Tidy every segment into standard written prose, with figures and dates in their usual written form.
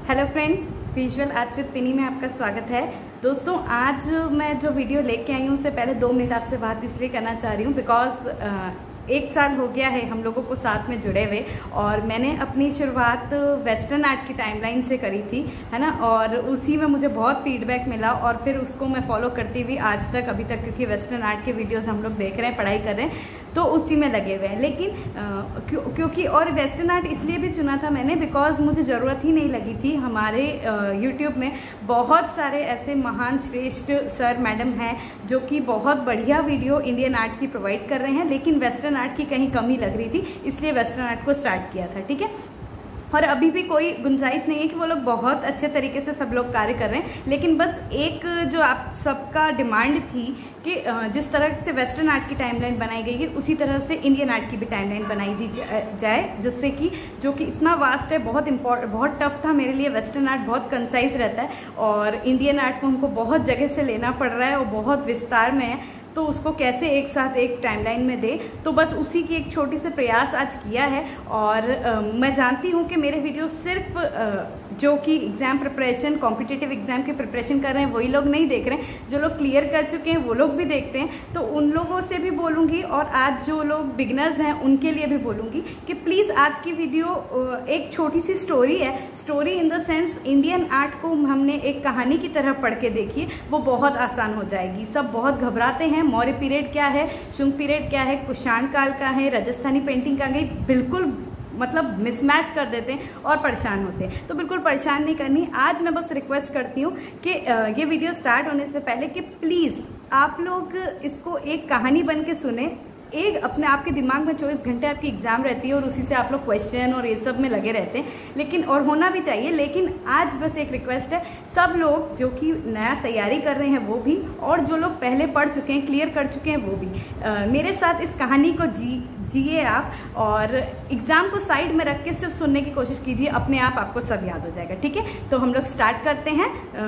Hello friends, visual art with Vini में आपका स्वागत है। दोस्तों, आज मैं जो वीडियो लेके आई हूँ उससे पहले 2 मिनट आपसे बात इसलिए करना चाह रही हूँ बिकॉज 1 साल हो गया है हम लोगों को साथ में जुड़े हुए और मैंने अपनी शुरुआत वेस्टर्न आर्ट की टाइमलाइन से करी थी, है ना। और उसी में मुझे बहुत फीडबैक मिला और फिर उसको मैं फॉलो करती हुई आज तक अभी तक, क्योंकि वेस्टर्न आर्ट के वीडियोस हम लोग देख रहे हैं, पढ़ाई कर रहे हैं, तो उसी में लगे हुए हैं। लेकिन क्योंकि और वेस्टर्न आर्ट इसलिए भी चुना था मैंने बिकॉज मुझे ज़रूरत ही नहीं लगी थी। हमारे यूट्यूब में बहुत सारे ऐसे महान श्रेष्ठ सर मैडम हैं जो कि बहुत बढ़िया वीडियो इंडियन आर्ट्स की प्रोवाइड कर रहे हैं, लेकिन वेस्टर्न आर्ट की कहीं कमी लग रही थी, इसलिए वेस्टर्न आर्ट को स्टार्ट किया था। ठीक है, और अभी भी कोई गुंजाइश नहीं है कि वो लोग बहुत अच्छे तरीके से सब लोग कार्य कर रहे हैं, लेकिन बस एक जो आप सबका डिमांड थी कि जिस तरह से वेस्टर्न आर्ट की टाइमलाइन बनाई गई है उसी तरह से इंडियन आर्ट की भी टाइमलाइन बनाई दी जाए, जिससे कि जो कि इतना वास्ट है, बहुत टफ था मेरे लिए। वेस्टर्न आर्ट बहुत कंसाइज रहता है और इंडियन आर्ट को हमको बहुत जगह से लेना पड़ रहा है और बहुत विस्तार में है, तो उसको कैसे एक साथ एक टाइमलाइन में दे, तो बस उसी की एक छोटी सी प्रयास आज किया है। और मैं जानती हूँ कि मेरे वीडियो सिर्फ जो कि एग्जाम प्रिपरेशन, कॉम्पिटिटिव एग्जाम की प्रिपरेशन कर रहे हैं वही लोग नहीं देख रहे हैं, जो लोग क्लियर कर चुके हैं वो लोग भी देखते हैं, तो उन लोगों से भी बोलूँगी और आज जो लोग बिगनर्स हैं उनके लिए भी बोलूँगी कि प्लीज़ आज की वीडियो एक छोटी सी स्टोरी है। Story in the sense Indian art को हमने एक कहानी की तरह पढ़ के देखिए, वो बहुत आसान हो जाएगी। सब बहुत घबराते हैं, मौर्य पीरियड क्या है, शुंग पीरियड क्या है, कुषाण काल का है, राजस्थानी पेंटिंग का गई, बिल्कुल मतलब मिसमैच कर देते हैं और परेशान होते हैं। तो बिल्कुल परेशान नहीं करनी। आज मैं बस रिक्वेस्ट करती हूँ कि ये वीडियो स्टार्ट होने से पहले कि प्लीज़ आप लोग इसको एक कहानी बन के सुने। एक अपने आपके दिमाग में 24 घंटे आपकी एग्जाम रहती है और उसी से आप लोग क्वेश्चन और ये सब में लगे रहते हैं, लेकिन और होना भी चाहिए। लेकिन आज बस एक रिक्वेस्ट है, सब लोग जो कि नया तैयारी कर रहे हैं वो भी, और जो लोग पहले पढ़ चुके हैं, क्लियर कर चुके हैं वो भी, मेरे साथ इस कहानी को जिए आप और एग्जाम को साइड में रख के सिर्फ सुनने की कोशिश कीजिए, अपने आप आपको सब याद हो जाएगा। ठीक है, तो हम लोग स्टार्ट करते हैं।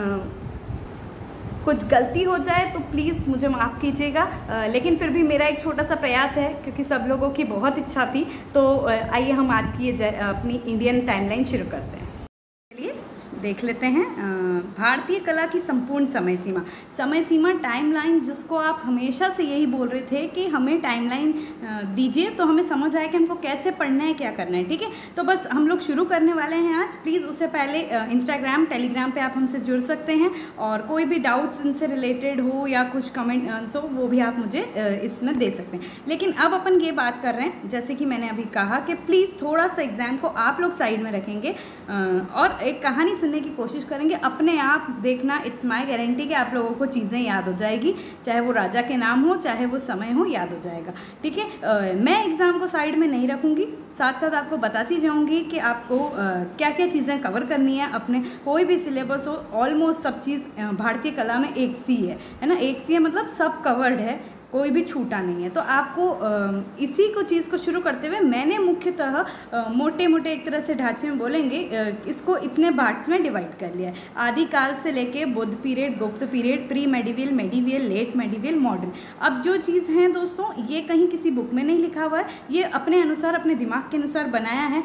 कुछ गलती हो जाए तो प्लीज़ मुझे माफ़ कीजिएगा, लेकिन फिर भी मेरा एक छोटा सा प्रयास है क्योंकि सब लोगों की बहुत इच्छा थी। तो आइए हम आज की अपनी इंडियन टाइमलाइन शुरू करते हैं। चलिए देख लेते हैं भारतीय कला की संपूर्ण समय सीमा टाइमलाइन, जिसको आप हमेशा से यही बोल रहे थे कि हमें टाइमलाइन दीजिए तो हमें समझ आए कि हमको कैसे पढ़ना है, क्या करना है। ठीक है, तो बस हम लोग शुरू करने वाले हैं आज। प्लीज़ उससे पहले इंस्टाग्राम, टेलीग्राम पे आप हमसे जुड़ सकते हैं और कोई भी डाउट्स इनसे रिलेटेड हो या कुछ कमेंट्स हो वो भी आप मुझे इसमें दे सकते हैं। लेकिन अब अपन ये बात कर रहे हैं, जैसे कि मैंने अभी कहा कि प्लीज़ थोड़ा सा एग्जाम को आप लोग साइड में रखेंगे और एक कहानी सुनने की कोशिश करेंगे। अपने आप देखना, इट्स माय गारंटी कि आप लोगों को चीज़ें याद हो जाएगी, चाहे वो राजा के नाम हो, चाहे वो समय हो, याद हो जाएगा। ठीक है, मैं एग्ज़ाम को साइड में नहीं रखूँगी, साथ साथ आपको बताती जाऊँगी कि आपको क्या क्या चीज़ें कवर करनी है। अपने कोई भी सिलेबस हो, ऑलमोस्ट सब चीज़ भारतीय कला में एक सी है ना, एक सी है मतलब सब कवर्ड है, कोई भी छूटा नहीं है। तो आपको इसी को चीज़ को शुरू करते हुए मैंने मुख्यतः मोटे मोटे एक तरह से ढांचे में बोलेंगे, इसको इतने पार्ट्स में डिवाइड कर लिया है। आदिकाल से लेके Buddha period, Gupta period, pre medieval, medieval, late medieval, modern. अब जो चीज़ हैं दोस्तों, ये कहीं किसी बुक में नहीं लिखा हुआ है, ये अपने अनुसार, अपने दिमाग के अनुसार बनाया है।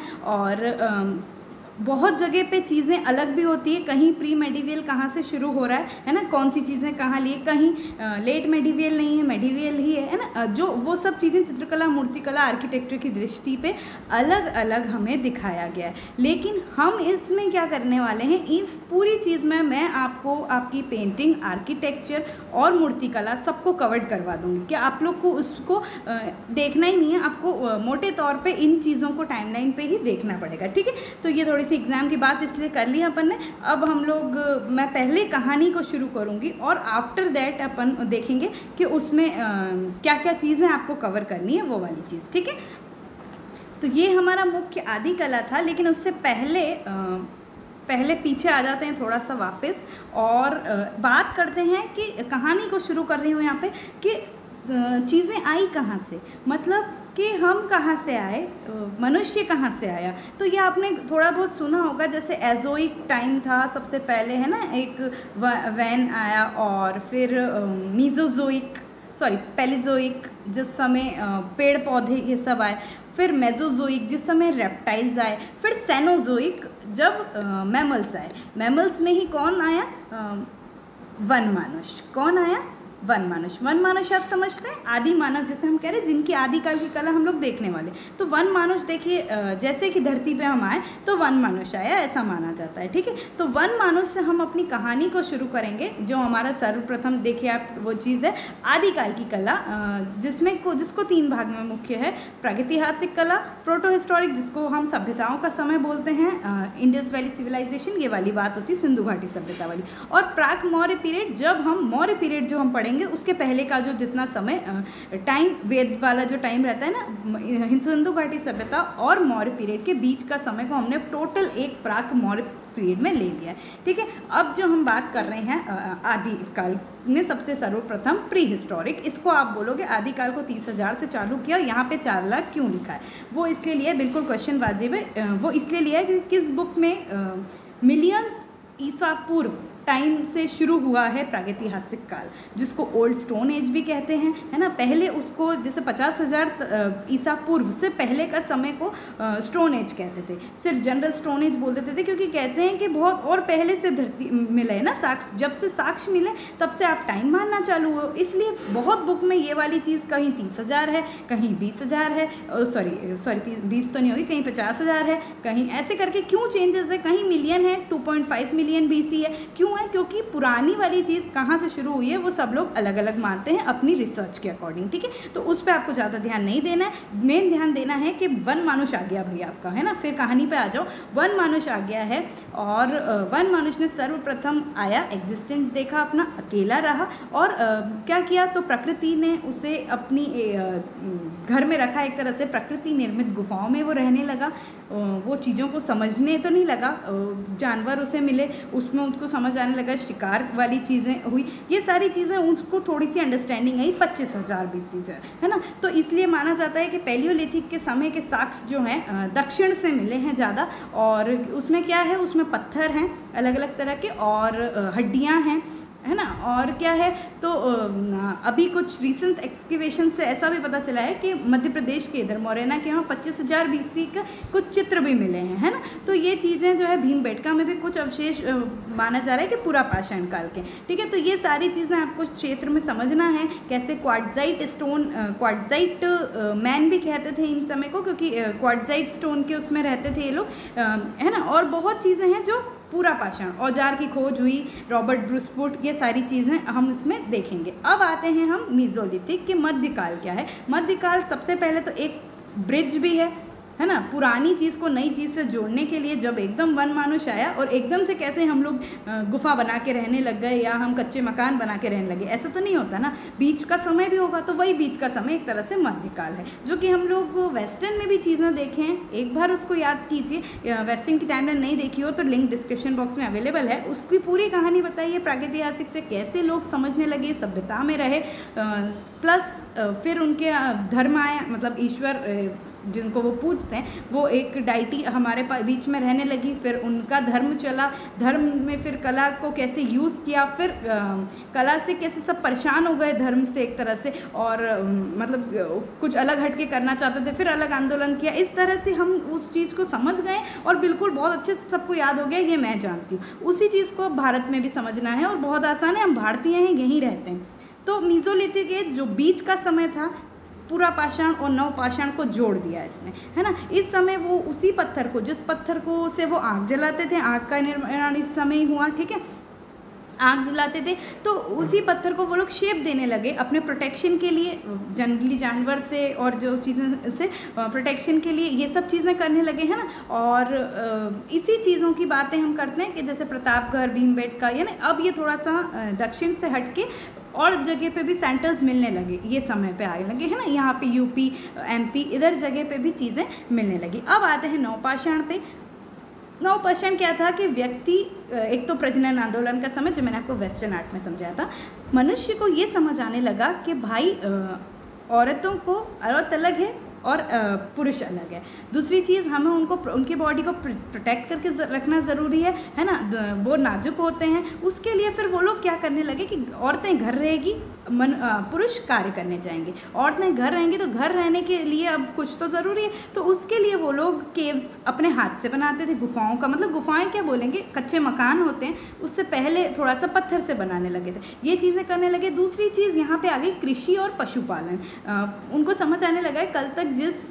और बहुत जगह पे चीज़ें अलग भी होती है, कहीं प्री मेडिवल कहाँ से शुरू हो रहा है ना, कौन सी चीज़ें कहाँ लिए, कहीं लेट मेडिवल नहीं है, मेडिवल ही है ना। जो वो सब चीज़ें चित्रकला, मूर्तिकला, आर्किटेक्चर की दृष्टि पे अलग अलग हमें दिखाया गया है। लेकिन हम इसमें क्या करने वाले हैं, इस पूरी चीज़ में मैं आपको आपकी पेंटिंग, आर्किटेक्चर और मूर्तिकला सबको कवर्ड करवा दूँगी कि आप लोग को उसको देखना ही नहीं है, आपको मोटे तौर पर इन चीज़ों को टाइमलाइन पर ही देखना पड़ेगा। ठीक है, तो ये थोड़ी सी एग्जाम की बात इसलिए कर ली अपन ने। अब हम लोग, मैं पहले कहानी को शुरू करूंगी और आफ्टर दैट अपन देखेंगे कि उसमें क्या क्या चीज़ें आपको कवर करनी है, वो वाली चीज़। ठीक है, तो ये हमारा मुख्य आदि कला था, लेकिन उससे पहले पीछे आ जाते हैं थोड़ा सा वापस और बात करते हैं कि कहानी को शुरू कर रही हूँ यहाँ पे कि चीज़ें आई कहाँ से, मतलब कि हम कहाँ से आए, मनुष्य कहाँ से आया। तो ये आपने थोड़ा बहुत सुना होगा, जैसे एजोइक टाइम था सबसे पहले, है ना, एक वैन आया और फिर पैलिजोइक, जिस समय पेड़ पौधे ये सब आए, फिर मेसोजोइक जिस समय रेप्टाइल्स आए, फिर सेनोजोइक जब मैमल्स आए। मैमल्स में ही कौन आया? वन मानुष। कौन आया? वन मानुष। वन मानुष आप समझते हैं, आदि मानव जैसे हम कह रहे हैं, जिनकी आदिकाल की कला हम लोग देखने वाले। तो वन मानुष देखिए, जैसे कि धरती पे हम आए तो वन मानुष आया, ऐसा माना जाता है। ठीक है, तो वन मानुष से हम अपनी कहानी को शुरू करेंगे। जो हमारा सर्वप्रथम देखिए आप वो चीज़ है आदिकाल की कला, जिसको 3 भाग में मुख्य है। प्रागैतिहासिक कला, प्रोटो हिस्टोरिक जिसको हम सभ्यताओं का समय बोलते हैं, इंडस वैली सिविलाइजेशन ये वाली बात होती है, सिंधु घाटी सभ्यता वाली, और प्राक मौर्य पीरियड। जब हम मौर्य पीरियड जो हम पढ़ेंगे उसके पहले का जो जितना समय टाइम, वेद वाला जो टाइम रहता है ना, सिंधु घाटी सभ्यता और मौर्य पीरियड के बीच का समय को हमने टोटल एक प्राक मौर्य पीरियड में ले लिया है। ठीक है, अब जो हम बात कर रहे हैं आदिकाल में, सबसे सर्वप्रथम प्री हिस्टोरिक, इसको आप बोलोगे आदिकाल को 30,000 से चालू किया। यहाँ पे 4 लाख क्यों लिखा है? वो इसलिए लिया है, बिल्कुल क्वेश्चन वाजिब है, वो इसलिए लिया है क्योंकि किस बुक में मिलियंस ईसा पूर्व टाइम से शुरू हुआ है प्रागैतिहासिक काल, जिसको ओल्ड स्टोन एज भी कहते हैं, है ना। पहले उसको जैसे 50,000 ईसा पूर्व से पहले का समय को स्टोन एज कहते थे। सिर्फ जनरल स्टोन एज बोल देते थे, क्योंकि कहते हैं कि बहुत और पहले से धरती मिले ना साक्ष्य, जब से साक्ष्य मिले तब से आप टाइम मानना चालू हो। इसलिए बहुत बुक में ये वाली चीज़ कहीं 30,000 है, कहीं 20,000 है, सॉरी 20 तो नहीं होगी, कहीं 50,000 है, कहीं ऐसे करके क्यों चेंजेस है, कहीं मिलियन है, 2.5 मिलियन BC है। क्यों है? क्योंकि पुरानी वाली चीज़ कहाँ से शुरू हुई है वो सब लोग अलग अलग मानते हैं अपनी रिसर्च के अकॉर्डिंग। ठीक है, तो उस पर आपको ज़्यादा ध्यान नहीं देना है, मेन ध्यान देना है कि वन मानुष आ गया भैया आपका, है ना। फिर कहानी पे आ जाओ। वन मानुष आ गया है और वन मानुष ने सर्वप्रथम आया, एग्जिस्टेंस देखा अपना, अकेला रहा और क्या किया? तो प्रकृति ने उसे अपनी घर में रखा, एक तरह से प्रकृति निर्मित गुफाओं में वो रहने लगा। वो चीज़ों को समझने तो नहीं लगा, जानवर उसे मिले उसमें उसको समझ आने लगा, शिकार वाली चीज़ें हुई, ये सारी चीज़ें उसको थोड़ी सी अंडरस्टैंडिंग आई 25,000 BC से, है ना। तो इसलिए माना जाता है कि पैलियोलिथिक के समय के साक्ष्य जो हैं दक्षिण से मिले हैं ज़्यादा, और उसमें क्या है? उसमें पत्थर हैं अलग अलग तरह के और हड्डियाँ हैं, है ना। और क्या है? तो अभी कुछ रिसेंट एक्सकेवेशन से ऐसा भी पता चला है कि मध्य प्रदेश के इधर मोरेना के यहाँ 25,000 BC का कुछ चित्र भी मिले हैं, है ना। तो ये चीज़ें जो है भीमबेटका में भी कुछ अवशेष माना जा रहा है कि पूरा पाषाण काल के। ठीक है, तो ये सारी चीज़ें आपको क्षेत्र में समझना है। कैसे क्वार्ट्जाइट स्टोन, क्वार्ट्जाइट मैन भी कहते थे इन समय को, क्योंकि क्वार्ट्जाइट स्टोन के उसमें रहते थे ये लोग, है ना। और बहुत चीज़ें हैं जो पूरा पाषाण, औजार की खोज हुई, रॉबर्ट ब्रूसफुट, ये सारी चीज़ें हम इसमें देखेंगे। अब आते हैं हम मीजोलिथिक के मध्यकाल क्या है। मध्यकाल सबसे पहले तो एक ब्रिज भी है ना, पुरानी चीज़ को नई चीज़ से जोड़ने के लिए। जब एकदम वन मानुष आया और एकदम से कैसे हम लोग गुफा बना के रहने लग गए या हम कच्चे मकान बना के रहने लगे, ऐसा तो नहीं होता ना। बीच का समय भी होगा, तो वही बीच का समय एक तरह से मध्यकाल है, जो कि हम लोग वेस्टर्न में भी चीज़ें देखें हैं। एक बार उसको याद कीजिए, वेस्टर्न की टाइमलाइन नहीं देखी हो तो लिंक डिस्क्रिप्शन बॉक्स में अवेलेबल है, उसकी पूरी कहानी बताइए प्रागैतिहासिक से कैसे लोग समझने लगे, सभ्यता में रहे, प्लस फिर उनके धर्म आए, मतलब ईश्वर जिनको वो पूजते हैं वो एक डाइटी हमारे बीच में रहने लगी। फिर उनका धर्म चला, धर्म में फिर कला को कैसे यूज़ किया, फिर कला से कैसे सब परेशान हो गए धर्म से एक तरह से, और मतलब कुछ अलग हटके करना चाहते थे, फिर अलग आंदोलन किया। इस तरह से हम उस चीज़ को समझ गए और बिल्कुल बहुत अच्छे से सबको याद हो गया, ये मैं जानती हूँ। उसी चीज़ को भारत में भी समझना है और बहुत आसान है, हम भारतीय हैं, यहीं रहते हैं। तो मीजोलिथिक एज जो बीच का समय था, पूरा पाषाण और नव पाषाण को जोड़ दिया इसने, है ना। इस समय वो उसी पत्थर को, जिस पत्थर को से वो आग जलाते थे, आग का निर्माण इस समय ही हुआ, ठीक है, आग जलाते थे, तो उसी पत्थर को वो लोग शेप देने लगे अपने प्रोटेक्शन के लिए, जंगली जानवर से और जो चीज़ें से प्रोटेक्शन के लिए ये सब चीज़ें करने लगे, है ना। और इसी चीज़ों की बातें हम करते हैं कि जैसे प्रतापगढ़, भीमबेटका, यानी अब ये थोड़ा सा दक्षिण से हटके और जगह पे भी सेंटर्स मिलने लगे, ये समय पे आने लगे, है ना। यहाँ पे यूपी, एमपी, इधर जगह पे भी चीज़ें मिलने लगी। अब आते हैं नवपाषाण पे। नवपाषाण क्या था कि व्यक्ति, एक तो प्रजनन आंदोलन का समय जो मैंने आपको वेस्टर्न आर्ट में समझाया था, मनुष्य को ये समझ आने लगा कि भाई औरतों को औरत अलग है, और पुरुष अलग है। दूसरी चीज़, हमें उनकी बॉडी को प्रोटेक्ट करके रखना ज़रूरी है ना। वो नाजुक होते हैं, उसके लिए फिर वो लोग क्या करने लगे कि औरतें घर रहेगी, पुरुष कार्य करने जाएंगे। औरतें घर रहेंगी तो घर रहने के लिए अब कुछ तो ज़रूरी है, तो उसके लिए वो लोग केव्स अपने हाथ से बनाते थे। गुफाओं का मतलब, गुफाएं क्या बोलेंगे, कच्चे मकान होते हैं, उससे पहले थोड़ा सा पत्थर से बनाने लगे थे, ये चीज़ें करने लगे। दूसरी चीज़ यहाँ पे आ गई कृषि और पशुपालन। उनको समझ आने लगा है कल तक जिस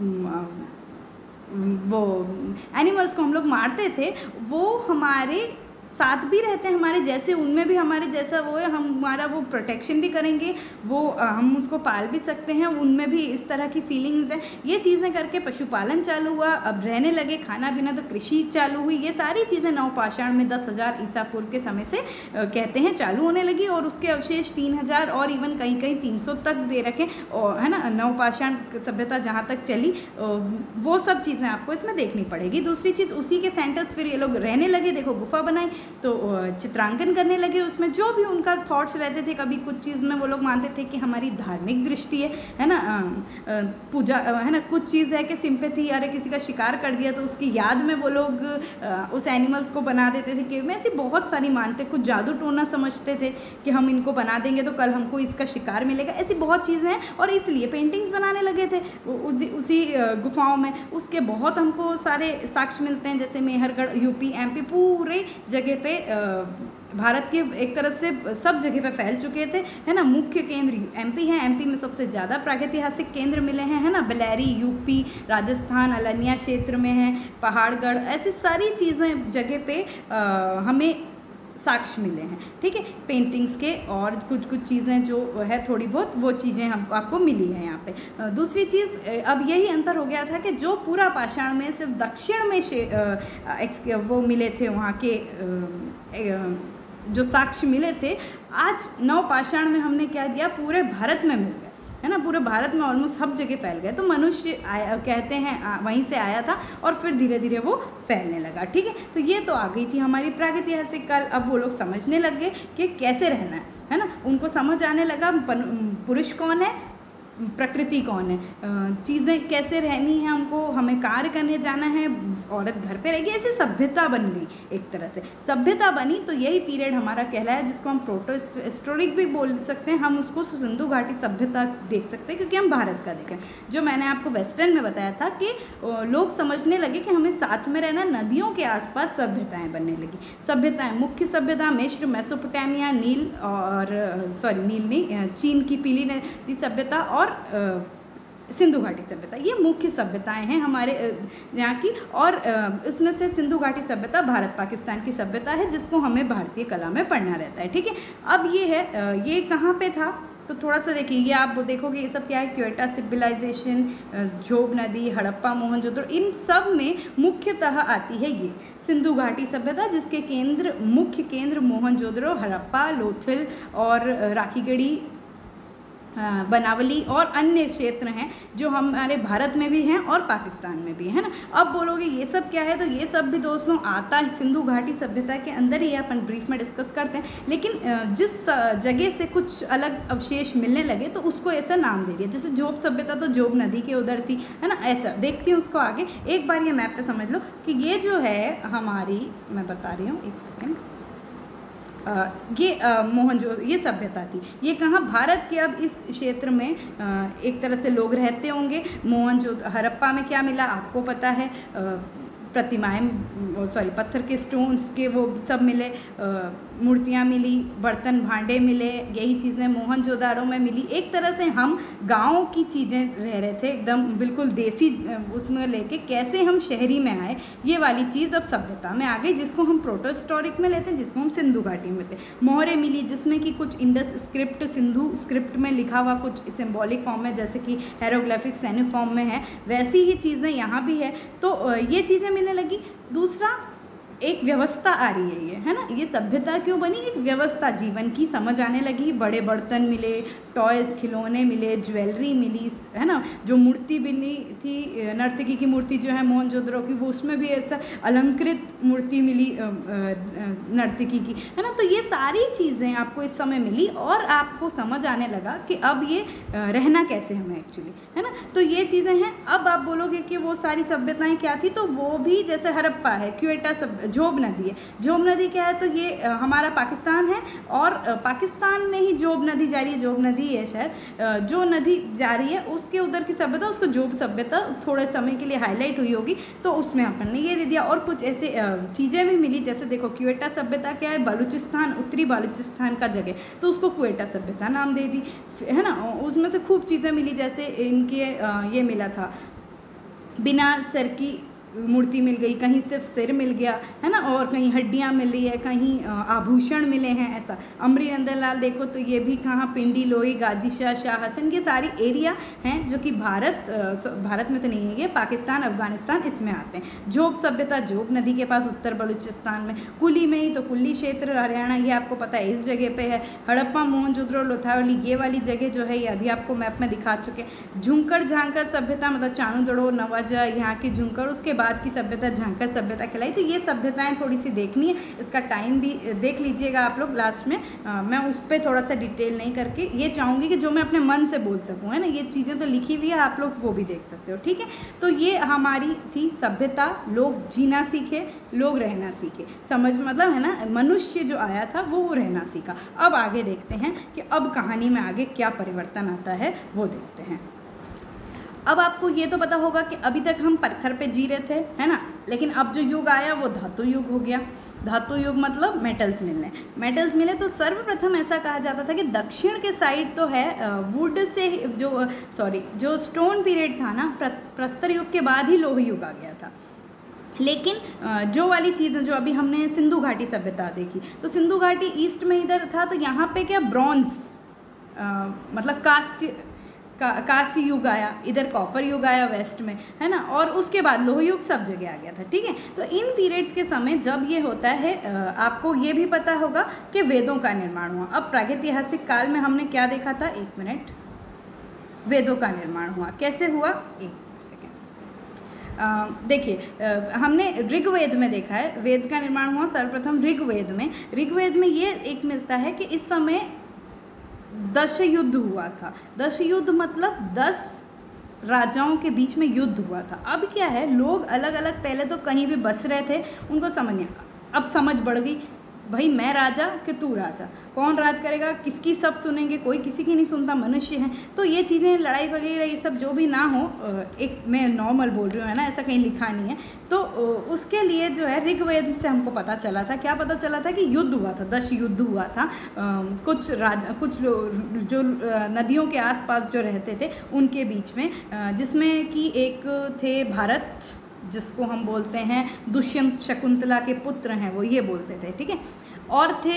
वो एनिमल्स को हम लोग मारते थे वो हमारे साथ भी रहते हैं, हमारे जैसे, उनमें भी हमारे जैसा वो है, हम हमारा वो प्रोटेक्शन भी करेंगे, वो हम उसको पाल भी सकते हैं, उनमें भी इस तरह की फीलिंग्स हैं। ये चीज़ें करके पशुपालन चालू हुआ, अब रहने लगे, खाना पीना, तो कृषि चालू हुई। ये सारी चीज़ें नवपाषाण में 10,000 ईसा पूर्व के समय से कहते हैं चालू होने लगी, और उसके अवशेष 3,000 और इवन कहीं कहीं 300 तक दे रखे, और है ना, नवपाषाण सभ्यता जहाँ तक चली वो सब चीज़ें आपको इसमें देखनी पड़ेगी। दूसरी चीज़, उसी के सेंटर्स फिर ये लोग रहने लगे, देखो गुफा बनाई तो चित्रांकन करने लगे, उसमें जो भी उनका थॉट्स रहते थे। कभी कुछ चीज़ में वो लोग मानते थे कि हमारी धार्मिक दृष्टि है ना, पूजा है ना, कुछ चीज़ है कि सिंपैथी, अरे किसी का शिकार कर दिया तो उसकी याद में वो लोग उस एनिमल्स को बना देते थे। कि में ऐसी बहुत सारी मानते, कुछ जादू टोना समझते थे कि हम इनको बना देंगे तो कल हमको इसका शिकार मिलेगा, ऐसी बहुत चीज़ें हैं, और इसलिए पेंटिंग्स बनाने लगे थे उसी गुफाओं में। उसके बहुत हमको सारे साक्ष्य मिलते हैं, जैसे मेहरगढ़, यूपी, एमपी, पूरे जगह पे भारत के एक तरह से सब जगह पे फैल चुके थे, है ना। मुख्य केंद्र एमपी है, एमपी में सबसे ज़्यादा प्रागैतिहासिक केंद्र मिले हैं, है ना। बेलैरी यूपी, राजस्थान, अलनिया क्षेत्र में है, पहाड़गढ़, ऐसी सारी चीज़ें जगह पे हमें साक्ष्य मिले हैं, ठीक है, पेंटिंग्स के। और कुछ चीज़ें जो है थोड़ी बहुत वो चीज़ें हमको आपको मिली है यहाँ पे। दूसरी चीज़, अब यही अंतर हो गया था कि जो पूरा पाषाण में सिर्फ दक्षिण में वो मिले थे, वहाँ के जो साक्ष्य मिले थे, आज नवपाषाण में हमने क्या दिया, पूरे भारत में मिल गए, है ना। पूरे भारत में ऑलमोस्ट सब जगह फैल गए। तो मनुष्य कहते हैं वहीं से आया था और फिर धीरे धीरे वो फैलने लगा, ठीक है। तो ये तो आ गई थी हमारी प्रागैतिहासिक काल। अब वो लोग समझने लग गए कि कैसे रहना है ना। उनको समझ आने लगा पुरुष कौन है, प्रकृति कौन है, चीज़ें कैसे रहनी है, हमको हमें कार्य करने जाना है, औरत घर पे रहेगी, ऐसी सभ्यता बन गई। एक तरह से सभ्यता बनी, तो यही पीरियड हमारा कहलाया, जिसको हम प्रोटो हिस्टोरिक भी बोल सकते हैं। हम उसको सिंधु घाटी सभ्यता देख सकते हैं, क्योंकि हम भारत का देखें। जो मैंने आपको वेस्टर्न में बताया था कि लोग समझने लगे कि हमें साथ में रहना, नदियों के आसपास सभ्यताएँ बनने लगी। सभ्यताएँ, मुख्य सभ्यता मिस्र, मेसोपोटामिया, नील नहीं, चीन की पीली नदी सभ्यता और सिंधु घाटी सभ्यता, ये मुख्य सभ्यताएं हैं हमारे यहाँ की। और इसमें से सिंधु घाटी सभ्यता भारत पाकिस्तान की सभ्यता है, जिसको हमें भारतीय कला में पढ़ना रहता है, ठीक है। अब ये है, ये कहाँ पे था, तो थोड़ा सा देखिए, ये आप देखोगे ये सब क्या है, क्वेटा सिविलाइजेशन, झोब नदी, हड़प्पा, मोहनजोदड़ो, इन सब में मुख्यतः आती है ये सिंधु घाटी सभ्यता, जिसके मुख्य केंद्र मोहनजोदड़ो, हड़प्पा, लोथल और राखीगढ़ी, बनावली और अन्य क्षेत्र हैं जो हमारे भारत में भी हैं और पाकिस्तान में भी है ना। अब बोलोगे ये सब क्या है, तो ये सब भी दोस्तों आता है सिंधु घाटी सभ्यता के अंदर ही, अपन ब्रीफ में डिस्कस करते हैं। लेकिन जिस जगह से कुछ अलग अवशेष मिलने लगे तो उसको ऐसा नाम दे दिया, जैसे जोब सभ्यता तो जोब नदी के उधर थी, है ना। ऐसा देखती हूँ उसको आगे, एक बार ये मैप पे समझ लो कि ये जो है हमारी, मैं बता रही हूँ, एक सेकेंड, ये मोहनजोदड़ो ये सभ्यता थी। ये कहाँ, भारत के अब इस क्षेत्र में एक तरह से लोग रहते होंगे। मोहनजोदड़ो, हड़प्पा में क्या मिला आपको पता है, प्रतिमाएं, पत्थर के स्टोन्स के वो सब मिले, मूर्तियाँ मिली, बर्तन भांडे मिले, यही चीज़ें मोहनजोदड़ो में मिली। एक तरह से हम गाँव की चीज़ें रह रहे थे, एकदम बिल्कुल देसी उसमें लेके कैसे हम शहरी में आए, ये वाली चीज़ अब सभ्यता में आ गई, जिसको हम प्रोटो हिस्टोरिक में लेते हैं, जिसको हम सिंधु घाटी में थे। मोहरें मिली, जिसमें कि कुछ इंडस स्क्रिप्ट, सिंधु स्क्रिप्ट में लिखा हुआ कुछ सिम्बॉलिक फॉर्म में, जैसे कि हेरोग्राफिक सैनिक फॉर्म में है, वैसी ही चीज़ें यहाँ भी है। तो ये चीज़ें मिलने लगी। दूसरा एक व्यवस्था आ रही है ये, है ना। ये सभ्यता क्यों बनी, एक व्यवस्था, जीवन की समझ आने लगी, बड़े बर्तन मिले, टॉयज़ खिलौने मिले, ज्वेलरी मिली, है ना। जो मूर्ति मिली थी नर्तकी की मूर्ति जो है मोहनजोदड़ो की, वो उसमें भी ऐसा अलंकृत मूर्ति मिली नर्तकी की, है ना। तो ये सारी चीज़ें आपको इस समय मिली और आपको समझ आने लगा कि अब ये रहना कैसे हमें एक्चुअली, है ना। तो ये चीज़ें हैं। अब आप बोलोगे कि वो सारी सभ्यताएँ क्या थी, तो वो भी जैसे हड़प्पा है, क्वेटा जोब नदी है। जोब नदी क्या है, तो ये हमारा पाकिस्तान है और पाकिस्तान में ही जोब नदी जा रही है, जोब नदी है शायद, जो नदी जा रही है उसके उधर की सभ्यता, उसको जोब सभ्यता थोड़े समय के लिए हाईलाइट हुई होगी, तो उसमें अपन ने ये दे दिया। और कुछ ऐसे चीज़ें भी मिली, जैसे देखो क्वेटा सभ्यता क्या है, बलूचिस्तान, उत्तरी बलूचिस्तान का जगह, तो उसको क्वेटा सभ्यता नाम दे दी, है ना। उसमें से खूब चीज़ें मिली, जैसे इनके ये मिला था, बिना सर की मूर्ति मिल गई, कहीं सिर्फ सिर मिल गया, है ना, और कहीं हड्डियाँ मिली है, कहीं आभूषण मिले हैं, ऐसा। अमरी नंदनलाल देखो तो ये भी कहाँ, पिंडी, लोई, गाजी शाह, शाह हसन, के सारी एरिया हैं जो कि भारत में तो नहीं है, ये पाकिस्तान, अफगानिस्तान इसमें आते हैं। जोब सभ्यता जोब नदी के पास उत्तर बलूचिस्तान में, कुली में ही, तो कुली क्षेत्र हरियाणा, ये आपको पता है इस जगह पे है। हड़प्पा, मोहनजोदड़ो, लोथावली, ये वाली जगह जो है ये अभी आपको मैप में दिखा चुके हैं। झुंकर झांकर सभ्यता मतलब चाणूदड़ो, नवाजा, यहाँ की झुंकर, उसके बाद की सभ्यता झांकर सभ्यता कहलाई। तो ये सभ्यताएं थोड़ी सी देखनी है, इसका टाइम भी देख लीजिएगा आप लोग लास्ट में। मैं उस पर थोड़ा सा डिटेल नहीं करके ये चाहूँगी कि जो मैं अपने मन से बोल सकूँ, है ना। ये चीज़ें तो लिखी हुई है, आप लोग वो भी देख सकते हो, ठीक है। तो ये हमारी थी सभ्यता, लोग जीना सीखे, लोग रहना सीखे, समझ मतलब, है ना। मनुष्य जो आया था वो रहना सीखा। अब आगे देखते हैं कि अब कहानी में आगे क्या परिवर्तन आता है, वो देखते हैं। अब आपको ये तो पता होगा कि अभी तक हम पत्थर पे जी रहे थे, है ना, लेकिन अब जो युग आया वो धातु युग हो गया। धातु युग मतलब मेटल्स मिले। तो सर्वप्रथम ऐसा कहा जाता था कि दक्षिण के साइड तो है वुड से, जो स्टोन पीरियड था ना, प्रस्तर युग के बाद ही लोह युग आ गया था। लेकिन जो वाली चीज़ जो अभी हमने सिंधु घाटी सभ्यता देखी, तो सिंधु घाटी ईस्ट में इधर था, तो यहाँ पे क्या ब्रॉन्ज मतलब कांस्य युग आया, इधर कॉपर युग आया वेस्ट में, है ना। और उसके बाद लोह युग सब जगह आ गया था, ठीक है। तो इन पीरियड्स के समय जब ये होता है, आपको ये भी पता होगा कि वेदों का निर्माण हुआ। अब प्रागैतिहासिक काल में हमने क्या देखा था, एक मिनट, वेदों का निर्माण हुआ। कैसे हुआ, एक सेकेंड। देखिए, हमने ऋग्वेद में देखा है, वेद का निर्माण हुआ सर्वप्रथम ऋग्वेद में ये एक मिलता है कि इस समय 10 युद्ध हुआ था। 10 युद्ध मतलब 10 राजाओं के बीच में युद्ध हुआ था। अब क्या है, लोग अलग अलग पहले तो कहीं भी बस रहे थे, उनको समझ नहीं, अब समझ बढ़ गई, भाई मैं राजा कि तू राजा, कौन राज करेगा, किसकी सब सुनेंगे, कोई किसी की नहीं सुनता, मनुष्य हैं। तो ये चीज़ें, लड़ाई वगैरह ये सब जो भी ना हो, एक मैं नॉर्मल बोल रही हूँ, है ना, ऐसा कहीं लिखा नहीं है। तो उसके लिए जो है ऋग्वेद से हमको पता चला था, क्या पता चला था कि युद्ध हुआ था, 10 युद्ध हुआ था। कुछ जो नदियों के आसपास जो रहते थे उनके बीच में, जिसमें कि एक थे भारत, जिसको हम बोलते हैं दुष्यंत शकुंतला के पुत्र हैं, वो ये बोलते थे, ठीक है। और थे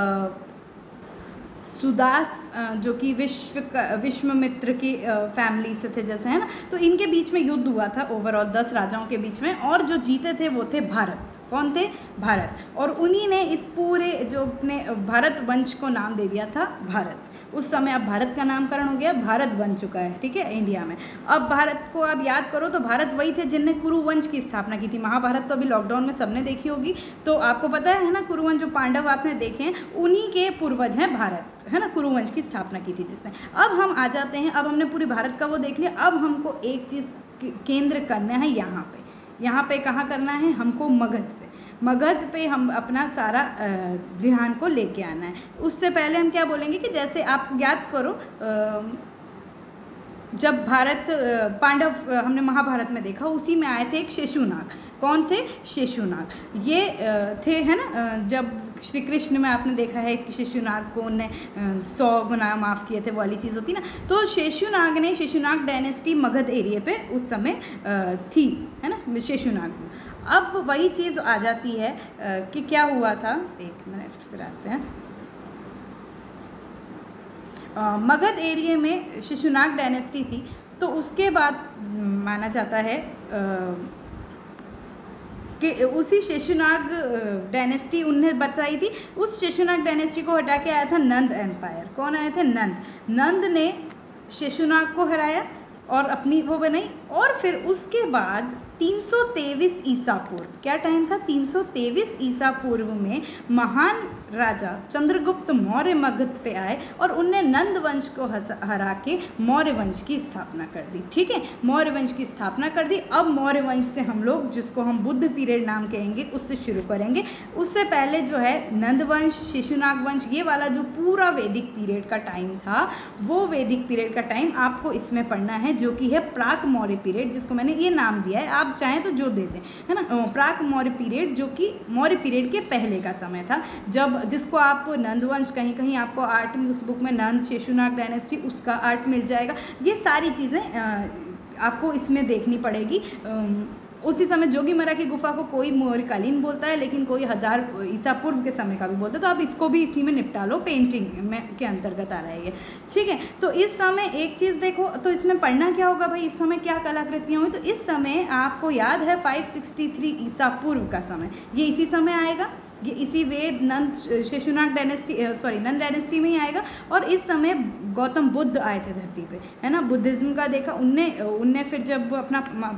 सुदास, जो कि विश्वामित्र की फैमिली से थे जैसे, है ना। तो इनके बीच में युद्ध हुआ था ओवरऑल 10 राजाओं के बीच में, और जो जीते थे वो थे भारत। कौन थे, भारत। और उन्हीं ने इस पूरे जो अपने भारत वंश को नाम दे दिया था भारत। उस समय अब भारत का नामकरण हो गया, भारत बन चुका है, ठीक है, इंडिया में। अब भारत को आप याद करो तो भारत वही थे जिनने कुरुवंश की स्थापना की थी। महाभारत तो अभी लॉकडाउन में सबने देखी होगी, तो आपको पता है ना, कुरुवंश जो पांडव आपने देखे हैं, उन्हीं के पूर्वज हैं भारत, है ना, कुरुवंश की स्थापना की थी जिसने। अब हम आ जाते हैं, अब हमने पूरी भारत का वो देख लिया, अब हमको एक चीज़ केंद्र करना है यहाँ पे कहाँ करना है हमको, मगध पे हम अपना सारा ध्यान को लेके आना है। उससे पहले हम क्या बोलेंगे कि जैसे आप याद करो, जब भारत पांडव हमने महाभारत में देखा, उसी में आए थे एक शेषुनाग। कौन थे, शेषुनाग। ये थे, है ना, जब श्री कृष्ण में आपने देखा है कि शेषुनाग को उन्हें 100 गुना माफ़ किए थे, वो वाली चीज़ होती ना। तो शेषुनाग डायनेस्टी मगध एरिया पे उस समय थी, है ना, शेषुनाग। अब वही चीज़ आ जाती है कि क्या हुआ था, एक मिनट फिर आते हैं। मगध एरिया में शेषुनाग डायनेस्टी थी, तो उसके बाद माना जाता है कि उसी शेषुनाग डायनेस्टी उन्हें बताई थी, उस शेषुनाग डायनेस्टी को हटा के आया था नंद एम्पायर। कौन आए थे? नंद ने शेषुनाग को हराया और अपनी वो बनाई। और फिर उसके बाद 323 ईसा पूर्व, क्या टाइम था? 323 ईसा पूर्व में महान राजा चंद्रगुप्त मौर्य मगध पे आए और उनने नंद वंश को हरा के मौर्य वंश की स्थापना कर दी। ठीक है, मौर्य वंश की स्थापना कर दी। अब मौर्य वंश से हम लोग, जिसको हम बुद्ध पीरियड नाम कहेंगे, उससे शुरू करेंगे। उससे पहले जो है नंद वंश, शेषुनाग वंश, ये वाला जो पूरा वैदिक पीरियड का टाइम था, वो वैदिक पीरियड का टाइम आपको इसमें पढ़ना है, जो कि है प्राक मौर्य पीरियड, जिसको मैंने ये नाम दिया है। आप चाहें तो जो दे दें, है ना। प्राक मौर्य पीरियड, जो कि मौर्य पीरियड के पहले का समय था, जब जिसको आप नंदवंश, कहीं कहीं आपको आर्ट में, उस बुक में नंद शेषुनाग डायनेस्टी, उसका आर्ट मिल जाएगा। ये सारी चीज़ें आपको इसमें देखनी पड़ेगी। उसी समय जोगीमरा की गुफा को कोई मौर्यकालीन बोलता है, लेकिन कोई 1000 ईसा पूर्व के समय का भी बोलता है, तो आप इसको भी इसी में निपटा लो, पेंटिंग में के अंतर्गत आ रहा है ये। ठीक है, तो इस समय एक चीज़ देखो, तो इसमें पढ़ना क्या होगा भाई, इस समय क्या कलाकृतियाँ हुई? तो इस समय आपको याद है 563 ईसा पूर्व का समय, ये इसी समय आएगा, ये इसी वेद नंद शेषुनाग डायनेस्टी, नंद डायनेस्टी में ही आएगा। और इस समय गौतम बुद्ध आए थे धरती पे, है ना। बुद्धिज़्म का देखा उनने फिर जब अपना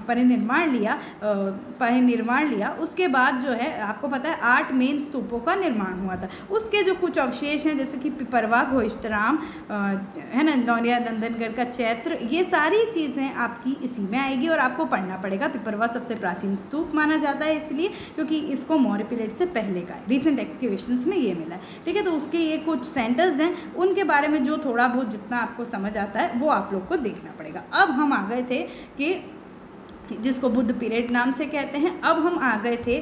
परिनिर्माण लिया, उसके बाद जो है आपको पता है 8 मेन स्तूपों का निर्माण हुआ था। उसके जो कुछ अवशेष हैं, जैसे कि पिपरवा, घोषतराम, है ना, नौनिया नंदनगढ़ का चैत्र, ये सारी चीज़ें आपकी इसी में आएगी और आपको पढ़ना पड़ेगा। पिपरवा सबसे प्राचीन स्तूप माना जाता है, इसलिए क्योंकि इसको मौर्य पीरियड से पहले का रिसेंट एक्सकेवेशंस में ये मिला है। ठीक है, तो उसके ये कुछ सेंटर्स हैं, उनके बारे में जो थोड़ा बहुत जितना आपको समझ आता है वो आप लोग को देखना पड़ेगा। अब हम आ गए थे कि जिसको बुद्ध पीरियड नाम से कहते हैं, अब हम आ गए थे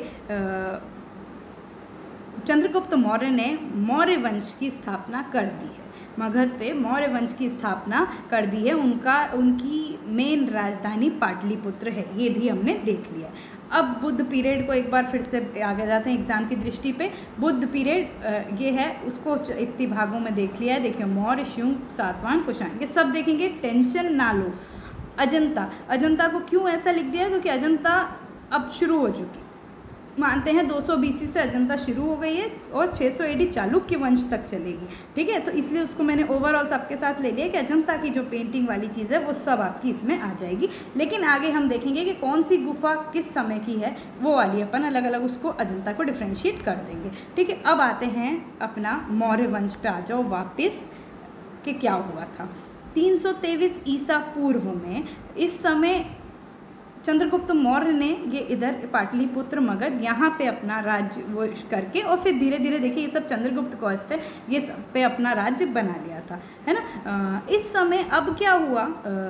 चंद्रगुप्त मौर्य ने मौर्य वंश की स्थापना कर दी है। मगध पे मौर्य वंश की स्थापना कर दी है। उनकी मेन राजधानी पाटलिपुत्र है, ये भी हमने देख लिया। अब बुद्ध पीरियड को एक बार फिर से आगे जाते हैं एग्जाम की दृष्टि पे। बुद्ध पीरियड ये है, उसको इतने भागों में देख लिया है। देखिए, मौर्य, शुंग, सातवाहन, कुषाण, ये सब देखेंगे, टेंशन ना लो। अजंता को क्यों ऐसा लिख दिया? क्योंकि अजंता अब शुरू हो चुकी, मानते हैं 200 BC से अजंता शुरू हो गई है और 600 AD चालुक्य वंश तक चलेगी। ठीक है, तो इसलिए उसको मैंने ओवरऑल सबके साथ ले लिया कि अजंता की जो पेंटिंग वाली चीज़ है वो सब आपकी इसमें आ जाएगी। लेकिन आगे हम देखेंगे कि कौन सी गुफा किस समय की है, वो वाली अपन अलग अलग उसको अजंता को डिफ्रेंशिएट कर देंगे। ठीक है, अब आते हैं अपना मौर्य वंश पे आ जाओ वापस कि क्या हुआ था 323 ईसा पूर्व में। इस समय चंद्रगुप्त मौर्य ने ये इधर पाटलिपुत्र, मगध, यहाँ पे अपना राज्य वो करके, और फिर धीरे धीरे देखिए ये सब चंद्रगुप्त कॉस्ट है, ये सब पे अपना राज्य बना लिया था, है ना। इस समय अब क्या हुआ,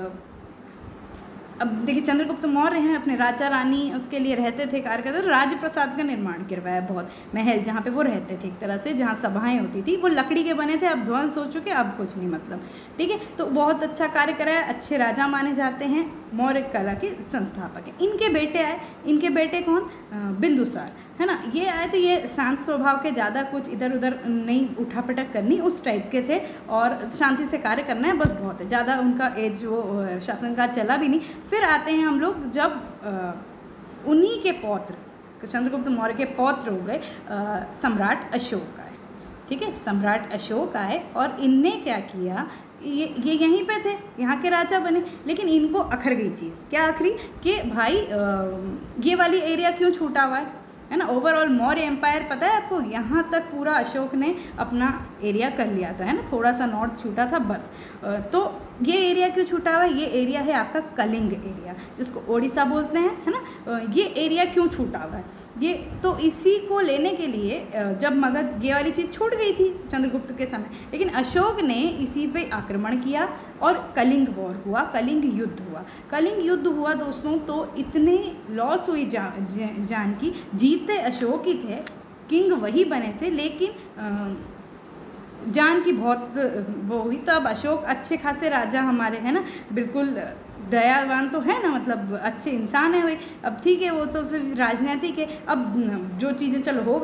अब देखिए चंद्रगुप्त मौर्य हैं, अपने राजा रानी उसके लिए रहते थे, कार्य करते थे, राजप्रसाद का निर्माण करवाया, बहुत महल जहाँ पे वो रहते थे, एक तरह से जहाँ सभाएं होती थी, वो लकड़ी के बने थे, अब ध्वंस हो चुके, अब कुछ नहीं मतलब। ठीक है, तो बहुत अच्छा कार्य कराया, अच्छे राजा माने जाते हैं, मौर्य कला के संस्थापक हैं। इनके बेटे आए, इनके बेटे कौन? बिंदुसार, है ना। ये आए तो ये शांत स्वभाव के, ज़्यादा कुछ इधर उधर नहीं उठापटक करनी, उस टाइप के थे, और शांति से कार्य करना है बस, बहुत है, ज़्यादा उनका एज वो शासनकाल चला भी नहीं। फिर आते हैं हम लोग, जब उन्हीं के पौत्र चंद्रगुप्त मौर्य के पौत्र हो गए सम्राट अशोक आए। ठीक है, सम्राट अशोक आए और इनने क्या किया, ये यहीं पे थे, यहाँ के राजा बने, लेकिन इनको अखर गई चीज़, क्या अखरी कि भाई ये वाली एरिया क्यों छूटा हुआ है ना। ओवरऑल मौर्य एम्पायर पता है आपको, यहाँ तक पूरा अशोक ने अपना एरिया कर लिया था, है ना, थोड़ा सा नॉर्थ छूटा था बस। तो ये एरिया क्यों छूटा हुआ है? ये एरिया है आपका कलिंग एरिया, जिसको ओडिशा बोलते हैं, है ना। ये एरिया क्यों छूटा हुआ है? ये तो इसी को लेने के लिए जब मगध ये वाली चीज़ छूट गई थी चंद्रगुप्त के समय, लेकिन अशोक ने इसी पे आक्रमण किया और कलिंग वॉर हुआ, कलिंग युद्ध हुआ। कलिंग युद्ध हुआ दोस्तों, तो इतने लॉस हुई जान की, जीते अशोक ही थे, किंग वही बने थे, लेकिन जान की बहुत वो हुई। तो अब अशोक अच्छे खासे राजा हमारे, है ना, बिल्कुल दयावान तो है ना, मतलब अच्छे इंसान है भाई। अब ठीक है, वो तो सिर्फ राजनीतिक है, अब जो चीज़ें चलो हो गई,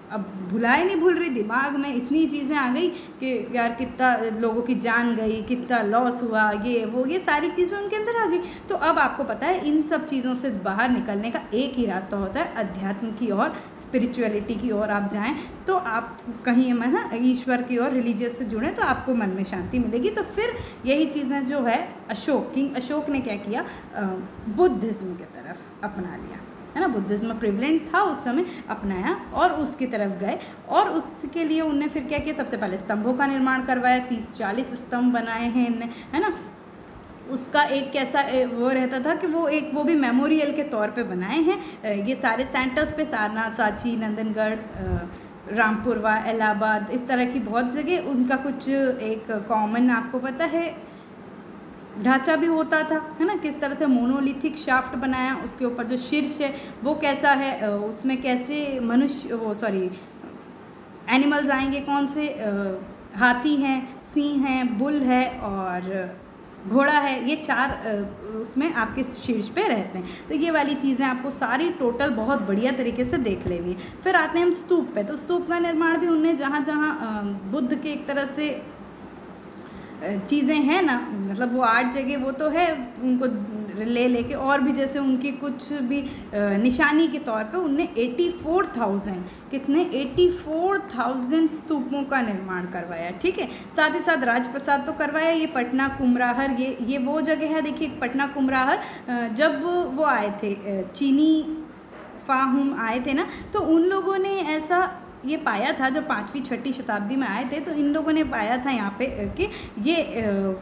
अब भुलाए नहीं भूल रही, दिमाग में इतनी चीज़ें आ गई कि यार कितना लोगों की जान गई, कितना लॉस हुआ, ये सारी चीज़ें उनके अंदर आ गई। तो अब आपको पता है इन सब चीज़ों से बाहर निकलने का एक ही रास्ता होता है, अध्यात्म की ओर, स्पिरिचुअलिटी की ओर आप जाएं तो आप कहीं है ना ईश्वर की ओर, रिलीजियस से जुड़ें तो आपको मन में शांति मिलेगी। तो फिर यही चीज़ें जो है किंग अशोक ने क्या किया, बुद्धिज़्म की तरफ अपना लिया, है ना। बुद्धिज़्म प्रिवलेंट था उस समय, अपनाया और उसकी तरफ गए। और उसके लिए उनने फिर क्या किया, सबसे पहले स्तंभों का निर्माण करवाया, 30-40 स्तंभ बनाए हैं इनने, है ना। उसका एक कैसा वो रहता था कि वो भी मेमोरियल के तौर पे बनाए हैं। ये सारे सेंटर्स पे, सारनाथ, सांची, नंदनगढ़, रामपुरवा, इलाहाबाद, इस तरह की बहुत जगह उनका कुछ एक कॉमन आपको पता है ढांचा भी होता था, है ना। किस तरह से मोनोलिथिक शाफ्ट बनाया, उसके ऊपर जो शीर्ष है वो कैसा है, उसमें कैसे मनुष्य एनिमल्स आएंगे, कौन से हाथी हैं, सिंह हैं, बुल है और घोड़ा है, ये 4 उसमें आपके शीर्ष पे रहते हैं। तो ये वाली चीज़ें आपको सारी टोटल बहुत बढ़िया तरीके से देख लेनी है। फिर आते हैं हम स्तूप पे। तो स्तूप का निर्माण भी उनने जहाँ जहाँ बुद्ध के एक तरह से चीज़ें हैं ना, मतलब वो 8 जगह वो तो है, उनको लेके और भी जैसे उनकी कुछ भी निशानी के तौर पे उनने 84,000 स्तूपों का निर्माण करवाया, ठीक है। साथ ही साथ राजप्रसाद तो करवाया। ये पटना कुमराहर, ये वो जगह है, देखिए पटना कुमराहर। जब वो आए थे चीनी फाहुम आए थे ना, तो उन लोगों ने ऐसा ये पाया था, जब 5वीं-6वीं शताब्दी में आए थे तो इन लोगों ने पाया था यहाँ पे कि ये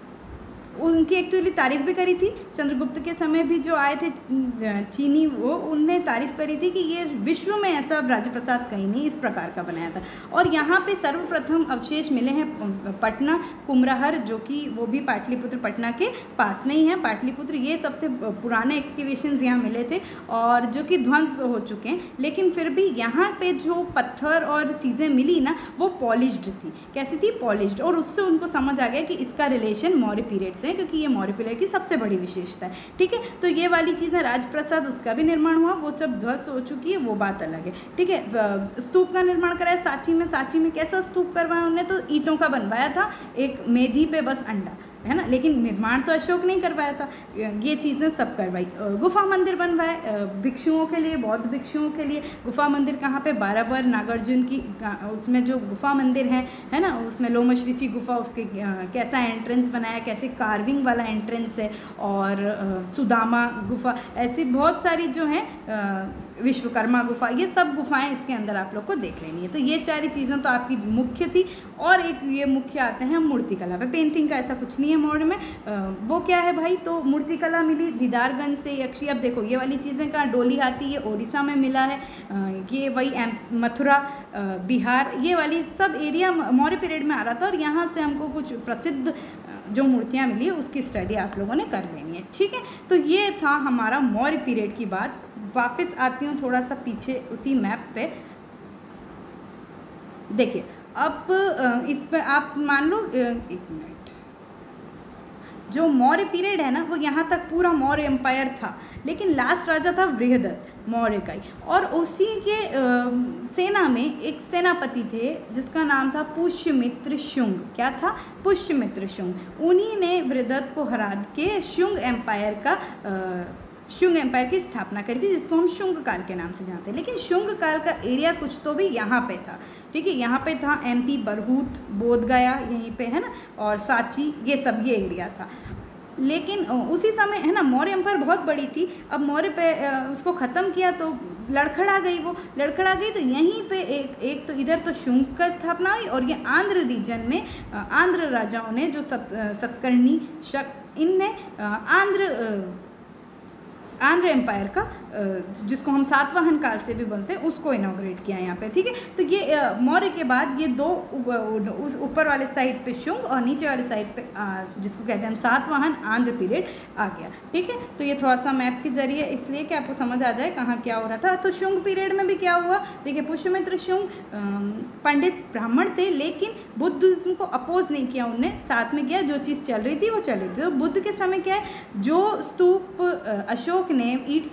उनकी एक्चुअली तारीफ़ भी करी थी। चंद्रगुप्त के समय भी जो आए थे चीनी, वो उनने तारीफ़ करी थी कि ये विश्व में ऐसा राजप्रसाद कहीं नहीं इस प्रकार का बनाया था। और यहाँ पे सर्वप्रथम अवशेष मिले हैं पटना कुमराहर, जो कि वो भी पाटलिपुत्र पटना के पास में ही है। पाटलिपुत्र ये सबसे पुराने एक्सकेवेशंस यहाँ मिले थे और जो कि ध्वंस हो चुके हैं, लेकिन फिर भी यहाँ पे जो पत्थर और चीज़ें मिली ना, वो पॉलिश्ड थी। कैसी थी? पॉलिश्ड। और उससे उनको समझ आ गया कि इसका रिलेशन मौर्य पीरियड से, क्योंकि ये मौर्य पीरियड की सबसे बड़ी विशेषता है, ठीक है। तो ये वाली चीज़ें, राजप्रसाद उसका भी निर्माण हुआ, वो सब ध्वस्त हो चुकी है, वो बात अलग है, ठीक है। स्तूप का निर्माण कराया सांची में कैसा स्तूप करवाया उन्होंने? तो ईंटों का बनवाया था, एक मेधी पे बस अंडा, है ना। लेकिन निर्माण तो अशोक ने ही करवाया था, ये चीज़ें सब करवाई। गुफा मंदिर बनवाए भिक्षुओं के लिए, बौद्ध भिक्षुओं के लिए। गुफा मंदिर कहाँ पे? बाराबर नागार्जुन की उसमें जो गुफा मंदिर है ना, उसमें लोमश ऋषि गुफा, उसके कैसा एंट्रेंस बनाया, कैसे कार्विंग वाला एंट्रेंस है। और सुदामा गुफा, ऐसी बहुत सारी जो हैं, विश्वकर्मा गुफा, ये सब गुफाएं इसके अंदर आप लोग को देख लेनी है। तो ये 4 चीज़ें तो आपकी मुख्य थी। और एक ये मुख्य आते हैं मूर्तिकला पे। पेंटिंग का ऐसा कुछ नहीं है मौर्य में। वो क्या है भाई? तो मूर्तिकला मिली दीदारगंज से, यक्षी। अब देखो ये वाली चीज़ें कहाँ? डोली हाथी, ये ओडिशा में मिला है। ये वही मथुरा, बिहार, ये वाली सब एरिया मौर्य पीरियड में आ रहा था। और यहाँ से हमको कुछ प्रसिद्ध जो मूर्तियाँ मिली है उसकी स्टडी आप लोगों ने कर लेनी है, ठीक है। तो ये था हमारा मौर्य पीरियड की बात। वापस आती हूँ थोड़ा सा पीछे उसी मैप पे। देखिए अब इस पर आप मान लो, एक मिनट, जो मौर्य पीरियड है ना, वो यहाँ तक पूरा मौर्य एम्पायर था। लेकिन लास्ट राजा था बृहदत्त मौर्य का ही। और उसी के सेना में एक सेनापति थे जिसका नाम था पुष्यमित्र शुंग। क्या था? पुष्यमित्र शुंग। उन्हीं ने बृहदत्त को हरा के शुंग एम्पायर की स्थापना करी थी, जिसको हम शुंग काल के नाम से जानते हैं। लेकिन शुंग काल का एरिया कुछ तो भी यहाँ पे था, ठीक है। यहाँ पे था MP, बरहूत, बोधगया यहीं पे, है ना, और सांची, ये सब ये एरिया था। लेकिन उसी समय, है ना, मौर्य एम्पायर बहुत बड़ी थी। अब मौर्य पे उसको ख़त्म किया तो लड़खड़ा गई तो यहीं पे एक तो इधर तो शुंग का स्थापना हुई। और ये आंध्र रीजन में आंध्र राजाओं ने, जो सतकर्णी, शक, इनने आंध्र एम्पायर का, जिसको हम सातवाहन काल से भी बोलते हैं, उसको इनॉग्रेट किया यहाँ पे, ठीक है। तो ये मौर्य के बाद ये दो उस ऊपर वाले साइड पे शुंग और नीचे वाले साइड पे जिसको कहते हैं हम सातवाहन, आंध्र पीरियड आ गया, ठीक है। तो ये थोड़ा सा मैप के जरिए, इसलिए कि आपको समझ आ जाए कहाँ क्या हो रहा था। तो शुंग पीरियड में भी क्या हुआ? देखिए पुष्यमित्र शुंग पंडित ब्राह्मण थे, लेकिन बुद्धिज्म को अपोज नहीं किया उनने, साथ में किया। जो चीज़ चल रही थी वो चल रही थी। तो बुद्ध के समय क्या है, जो स्तूप अशोक ने ईंट से बनवाया था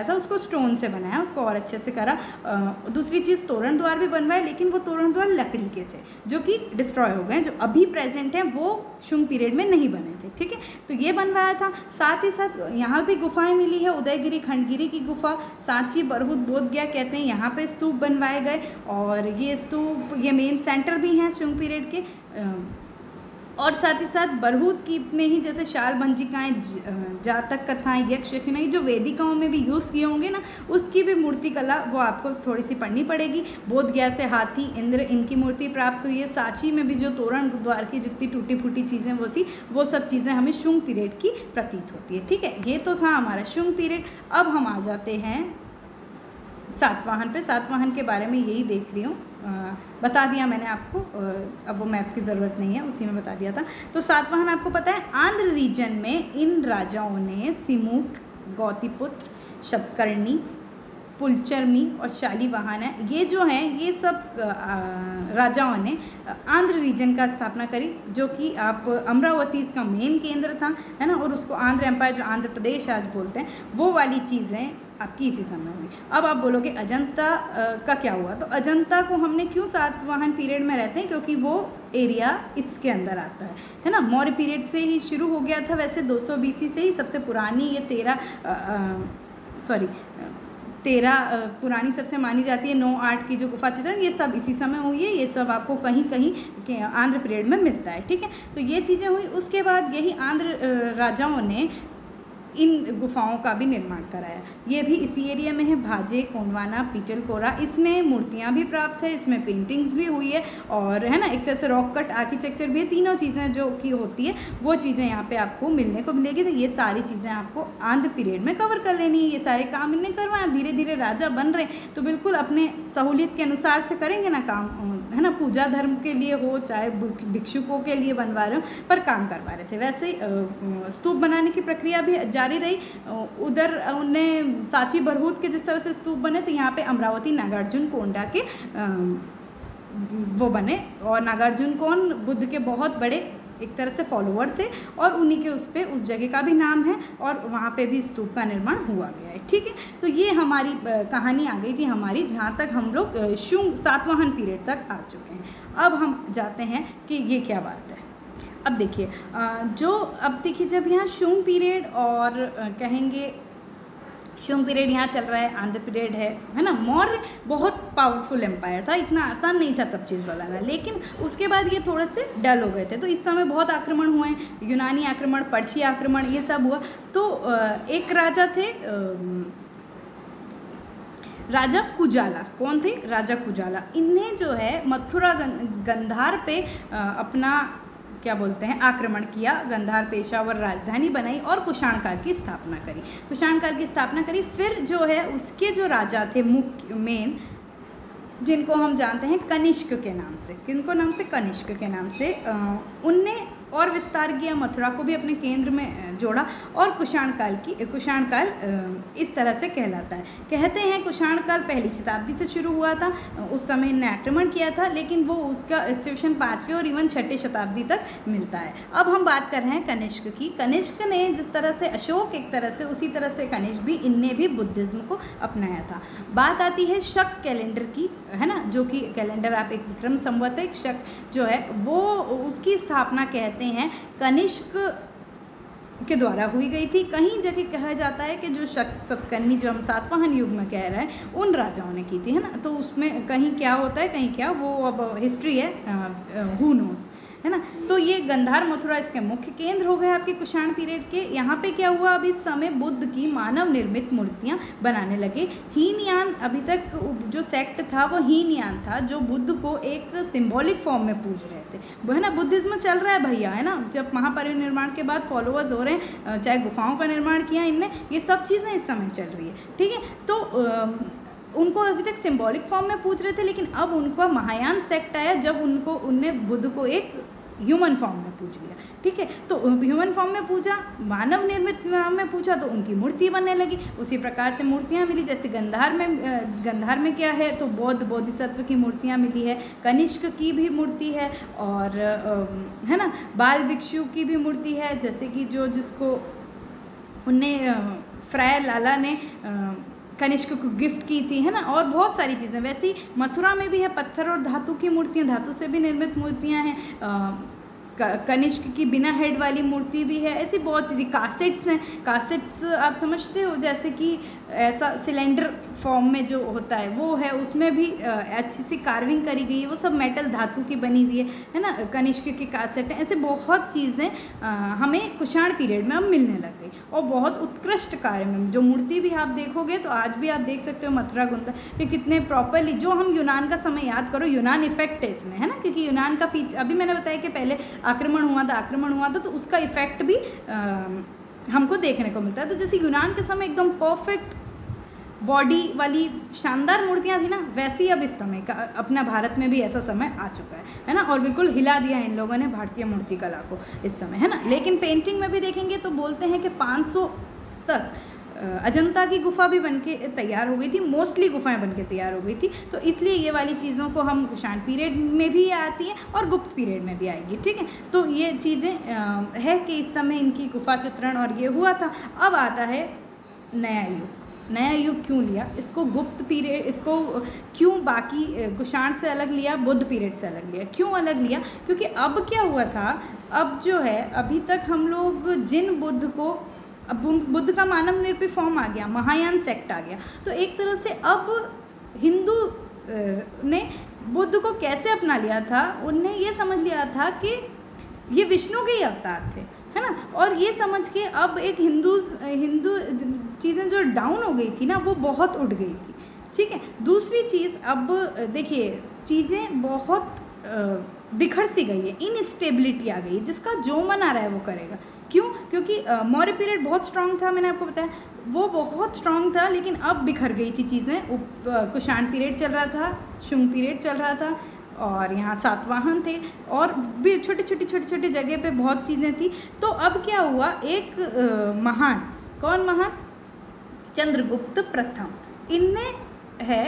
था उसको स्टोन से बनाया, उसको और अच्छे से करा। दूसरी चीज़ तोरण द्वार भी बनवाए, लेकिन वो तोरण द्वार लकड़ी के थे जो कि डिस्ट्रॉय हो गए, जो अभी प्रेजेंट हैं वो शुंग पीरियड में नहीं बने थे। ठीक है, तो ये बनवाया था। साथ ही साथ यहाँ भी गुफाएं मिली है, उदयगिरी खंडगिरी की गुफा, सांची, बरहुत, बोधगया कहते हैं, यहाँ पे स्तूप बनवाए गए। और ये स्तूप ये मेन सेंटर भी हैं शुंग पीरियड के। और साथ ही साथ बरहुत की में ही जैसे शाल भंजिकाएँ, जातक कथाएँ, यक्ष यक्षिणा, जो वेदिकाओं में भी यूज़ किए होंगे ना, उसकी भी मूर्ति कला वो आपको थोड़ी सी पढ़नी पड़ेगी। बोधगया से हाथी, इंद्र, इनकी मूर्ति प्राप्त हुई है। सांची में भी जो तोरण द्वार की जितनी टूटी फूटी चीज़ें वो थी, वो सब चीज़ें हमें शुंग पीरियड की प्रतीत होती है। ठीक है, ये तो था हमारा शुंग पीरियड। अब हम आ जाते हैं सातवाहन पे। सातवाहन के बारे में यही देख रही हूँ, बता दिया मैंने आपको, अब वो मैप की ज़रूरत नहीं है, उसी में बता दिया था। तो सातवाहन आपको पता है आंध्र रीजन में इन राजाओं ने सिमुक, गौतीपुत्र, शतकर्णी, पुलचर्मी और शालीवाहन है, ये जो हैं ये सब राजाओं ने आंध्र रीजन का स्थापना करी, जो कि आप अमरावती इसका मेन केंद्र था, है ना। और उसको आंध्र एम्पायर, जो आंध्र प्रदेश आज बोलते हैं, वो वाली चीज़ें आपकी इसी समय हुई। अब आप बोलोगे अजंता का क्या हुआ, तो अजंता को हमने क्यों सातवाहन पीरियड में रहते हैं, क्योंकि वो एरिया इसके अंदर आता है ना। मौर्य पीरियड से ही शुरू हो गया था, वैसे 200 BC से ही सबसे पुरानी ये 13 पुरानी सबसे मानी जाती है। 9-8 की जो गुफा चित्रण, ये सब इसी समय हुई है। ये सब आपको कहीं कहीं आंध्र पीरियड में मिलता है। ठीक है, तो ये चीज़ें हुई। उसके बाद यही आंध्र राजाओं ने इन गुफाओं का भी निर्माण कराया। ये भी इसी एरिया में है, भाजे, कोंडवाना, पीटलकोरा। इसमें मूर्तियाँ भी प्राप्त है, इसमें पेंटिंग्स भी हुई है, और है ना एक तरह से रॉक कट आर्किटेक्चर भी है। तीनों चीज़ें जो कि होती है वो चीज़ें यहाँ पे आपको मिलने को मिलेगी। तो ये सारी चीज़ें आपको आंध्र पीरियड में कवर कर लेनी है। ये सारे काम इन्हें करवाना, धीरे धीरे राजा बन रहे तो बिल्कुल अपने सहूलियत के अनुसार से करेंगे ना काम, है ना। पूजा धर्म के लिए हो चाहे भिक्षुकों के लिए बनवा रहे हो, पर काम करवा रहे थे। वैसे ही स्तूप बनाने की प्रक्रिया भी जारी रही। उधर उनने सांची बरहुत के जिस तरह से स्तूप बने, तो यहाँ पे अमरावती नागार्जुन कोंडा के वो बने। और नागार्जुन कौन, बुद्ध के बहुत बड़े एक तरह से फॉलोअर थे, और उन्हीं के उस जगह का भी नाम है, और वहाँ पे भी स्तूप का निर्माण हुआ गया है। ठीक है, तो ये हमारी कहानी आ गई थी हमारी, जहाँ तक हम लोग शुंग सातवाहन पीरियड तक आ चुके हैं। अब हम जाते हैं कि ये क्या बात है। अब देखिए अब देखिए जब यहाँ शुंग पीरियड और कहेंगे शुंग पीरियड यहाँ चल रहा है, आंध्र पीरियड है ना। मौर्य बहुत पावरफुल एम्पायर था, इतना आसान नहीं था सब चीज़ बनाना, लेकिन उसके बाद ये थोड़े से डल हो गए थे। तो इस समय बहुत आक्रमण हुए, यूनानी आक्रमण, पर्शी आक्रमण, ये सब हुआ। तो एक राजा थे, राजा कुजाला। कौन थे? राजा कुजाला। इन्हें जो है मथुरा गंधार पे अपना क्या बोलते हैं आक्रमण किया, गंधार पेशावर राजधानी बनाई और कुषाण काल की स्थापना करी। कुषाण काल की स्थापना करी। फिर जो है उसके जो राजा थे मुख्य मेन, जिनको हम जानते हैं कनिष्क के नाम से, किनको नाम से? कनिष्क के नाम से, उनने और विस्तार किया, मथुरा को भी अपने केंद्र में जोड़ा। और कुषाण काल इस तरह से कहलाता है। कहते हैं कुषाण काल पहली शताब्दी से शुरू हुआ था, उस समय इन्हें आक्रमण किया था, लेकिन वो उसका एक्सटेंशन 5वीं और इवन 6ठी शताब्दी तक मिलता है। अब हम बात कर रहे हैं कनिष्क की। कनिष्क ने जिस तरह से अशोक एक तरह से, उसी तरह से कनिष्क भी, इनने भी बुद्धिज्म को अपनाया था। बात आती है शक कैलेंडर की, है ना, जो कि कैलेंडर आप एक विक्रम संवत, एक शक जो है वो उसकी स्थापना कहते हैं कनिष्क के द्वारा हुई गई थी। कहीं जगह कहा जाता है कि जो शतकर्णी जो हम सातवाहन युग में कह रहे हैं उन राजाओं ने की थी, है ना। तो उसमें कहीं क्या होता है कहीं क्या, वो अब हिस्ट्री है, हू नोस, है ना। तो ये गंधार मथुरा इसके मुख्य केंद्र हो गए आपके कुषाण पीरियड के। यहाँ पे क्या हुआ, अब इस समय बुद्ध की मानव निर्मित मूर्तियाँ बनाने लगे। हीनयान, अभी तक जो सेक्ट था वो हीनयान था, जो बुद्ध को एक सिंबॉलिक फॉर्म में पूज रहे थे, वो है ना। बुद्धिज्म चल रहा है भैया, है ना। जब महापरिनिर्वाण के बाद फॉलोअर्स हो रहे हैं, चाहे गुफाओं का निर्माण किया इनने, ये सब चीज़ें इस समय चल रही है। ठीक है, तो उनको अभी तक सिंबॉलिक फॉर्म में पूछ रहे थे, लेकिन अब उनका महायान सेक्ट आया जब उनने बुद्ध को एक ह्यूमन फॉर्म में पूछ लिया। ठीक है, तो ह्यूमन फॉर्म में पूछा, मानव निर्मित में पूछा, तो उनकी मूर्ति बनने लगी। उसी प्रकार से मूर्तियाँ मिली, जैसे गंधार में क्या है, तो बौद्ध बोधिसत्व की मूर्तियाँ मिली है, कनिष्क की भी मूर्ति है, और है ना बाल भिक्षु की भी मूर्ति है, जैसे कि जिसको उनने फ्रायर लाला ने कनिष्क को गिफ्ट की थी, है ना। और बहुत सारी चीज़ें वैसे ही मथुरा में भी है, पत्थर और धातु की मूर्तियाँ, धातु से भी निर्मित मूर्तियाँ हैं। कनिष्क की बिना हेड वाली मूर्ति भी है। ऐसी बहुत चीज़ें, कासेट्स हैं। कासेट्स आप समझते हो, जैसे कि ऐसा सिलेंडर फॉर्म में जो होता है वो है, उसमें भी अच्छी सी कार्विंग करी गई है, वो सब मेटल धातु की बनी हुई है ना। कनिष्क की कासेट है। ऐसे बहुत चीज़ें हमें कुषाण पीरियड में अब मिलने लग गई, और बहुत उत्कृष्ट कार्य में। जो मूर्ति भी आप देखोगे तो आज भी आप देख सकते हो मथुरा गुंदा कि कितने प्रॉपरली, जो हम यूनान का समय याद करो, यूनान इफेक्ट है इसमें, है ना, क्योंकि यूनान का पीछे अभी मैंने बताया कि पहले आक्रमण हुआ था, तो उसका इफेक्ट भी हमको देखने को मिलता है। तो जैसे यूनान के समय एकदम परफेक्ट बॉडी वाली शानदार मूर्तियाँ थी ना, वैसी अब इस समय का अपना भारत में भी ऐसा समय आ चुका है ना। और बिल्कुल हिला दिया इन लोगों ने भारतीय मूर्ति कला को इस समय, है ना। लेकिन पेंटिंग में भी देखेंगे तो बोलते हैं कि 500 तक अजंता की गुफा भी बनके तैयार हो गई थी, मोस्टली गुफाएं बनके तैयार हो गई थी। तो इसलिए ये वाली चीज़ों को हम कुषाण पीरियड में भी आती हैं और गुप्त पीरियड में भी आएगी, ठीक है। तो ये चीज़ें है कि इस समय इनकी गुफा चित्रण और ये हुआ था। अब आता है नया युग। नया युग क्यों लिया इसको, गुप्त पीरियड इसको क्यों बाकी कुषाण से अलग लिया, बुद्ध पीरियड से अलग लिया, क्यों अलग लिया? क्योंकि अब क्या हुआ था, अब जो है अभी तक हम लोग जिन बुद्ध को, अब बुद्ध का मानव निर्मित फॉर्म आ गया, महायान सेक्ट आ गया, तो एक तरह से अब हिंदू ने बुद्ध को कैसे अपना लिया था, उनने ये समझ लिया था कि ये विष्णु के ही अवतार थे, है ना। और ये समझ के अब एक हिंदू चीज़ें जो डाउन हो गई थी ना, वो बहुत उठ गई थी, ठीक है। दूसरी चीज़, अब देखिए चीज़ें बहुत बिखर सी गई है, इनस्टेबिलिटी आ गई, जिसका जो मन आ रहा है वो करेगा। क्यों? क्योंकि मौर्य पीरियड बहुत स्ट्रांग था, मैंने आपको बताया वो बहुत स्ट्रांग था, लेकिन अब बिखर गई थी चीज़ें। कुषाण पीरियड चल रहा था, शुंग पीरियड चल रहा था, और यहाँ सातवाहन थे, और भी छोटी छोटी जगह पे बहुत चीज़ें थी। तो अब क्या हुआ, एक महान, कौन महान? चंद्रगुप्त प्रथम। इनने है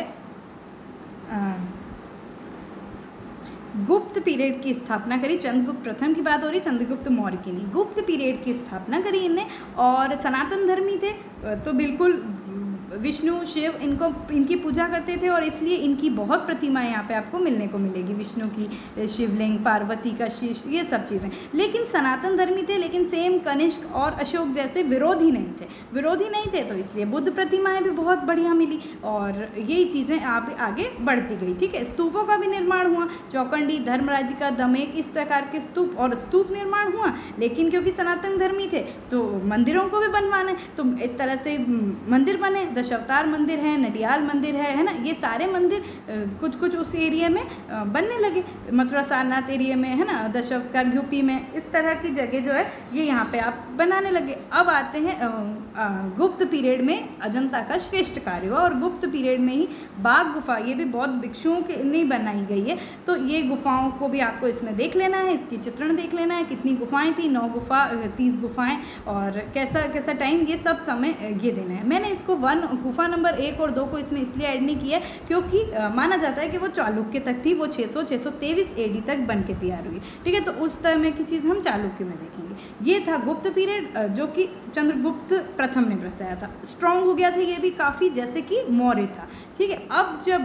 गुप्त पीरियड की स्थापना करी। चंद्रगुप्त प्रथम की बात हो रही, चंद्रगुप्त मौर्य की नहीं। गुप्त पीरियड की स्थापना करी इनने, और सनातन धर्मी थे, तो बिल्कुल विष्णु शिव इनकी पूजा करते थे, और इसलिए इनकी बहुत प्रतिमाएं यहाँ पे आपको मिलने को मिलेगी, विष्णु की शिवलिंग, पार्वती का शीश, ये सब चीज़ें। लेकिन सनातन धर्मी थे, लेकिन सेम कनिष्क और अशोक जैसे विरोधी नहीं थे, तो इसलिए बुद्ध प्रतिमाएं भी बहुत बढ़िया मिली, और यही चीज़ें आप आगे बढ़ती गई, ठीक है। स्तूपों का भी निर्माण हुआ, चौकंडी, धर्मराजिका, दमेक, इस प्रकार के स्तूप और स्तूप निर्माण हुआ। लेकिन क्योंकि सनातन धर्मी थे तो मंदिरों को भी बनवाने, तो इस तरह से मंदिर बने। दशावतार मंदिर है, नडियाल मंदिर है ना, ये सारे मंदिर कुछ उस एरिया में बनने लगे, मथुरा सारनाथ एरिया में, है ना, दशावतार यूपी में, इस तरह की जगह जो है ये यहाँ पे आप बनाने लगे। अब आते हैं गुप्त पीरियड में अजंता का श्रेष्ठ कार्य हुआ, और गुप्त पीरियड में ही बाघ गुफा, ये भी बहुत भिक्षुओं के नहीं बनाई गई है, तो ये गुफाओं को भी आपको इसमें देख लेना है, इसकी चित्रण देख लेना है, कितनी गुफाएँ थी, 9 गुफा, 30 गुफाएँ, और कैसा टाइम, ये सब समय ये देना है। मैंने इसको गुफा नंबर 1 और 2 को इसमें इसलिए ऐड नहीं किया है क्योंकि माना जाता है कि वो चालुक्य तक थी, वो 623 AD तक बन के तैयार हुई, ठीक है। तो उस समय की चीज़ हम चालुक्य में देखेंगे। ये था गुप्त पीरियड, जो कि चंद्रगुप्त प्रथम ने बसाया था, स्ट्रॉन्ग हो गया था ये भी काफ़ी, जैसे कि मौर्य था, ठीक है। अब जब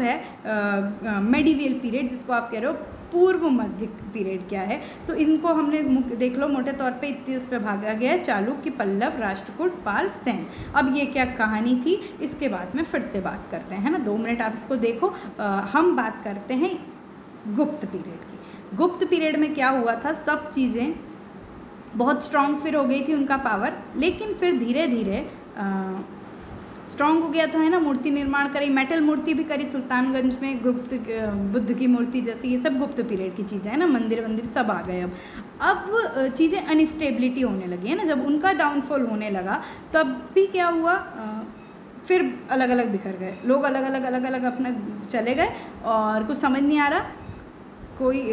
है मेडिवियल पीरियड, जिसको आप कह रहे हो पूर्व मध्य पीरियड, क्या है, तो इनको हमने देख लो मोटे तौर पे इतनी उस पर भागा गया है, चालुक्य, पल्लव, राष्ट्रकूट, पाल, सेन। अब ये क्या कहानी थी, इसके बाद में फिर से बात करते हैं, है ना। 2 मिनट आप इसको देखो। हम बात करते हैं गुप्त पीरियड की। गुप्त पीरियड में क्या हुआ था, सब चीज़ें बहुत स्ट्रांग फिर हो गई थी उनका पावर, लेकिन फिर धीरे धीरे स्ट्रॉन्ग हो गया था, है ना। मूर्ति निर्माण करी, मेटल मूर्ति भी करी सुल्तानगंज में, गुप्त बुद्ध की मूर्ति जैसी, ये सब गुप्त पीरियड की चीज़ें हैं ना। मंदिर सब आ गए। अब चीज़ें अनस्टेबिलिटी होने लगी, है ना। जब उनका डाउनफॉल होने लगा तब भी क्या हुआ, फिर अलग अलग बिखर गए लोग, अलग अलग अपना चले गए, और कुछ समझ नहीं आ रहा, कोई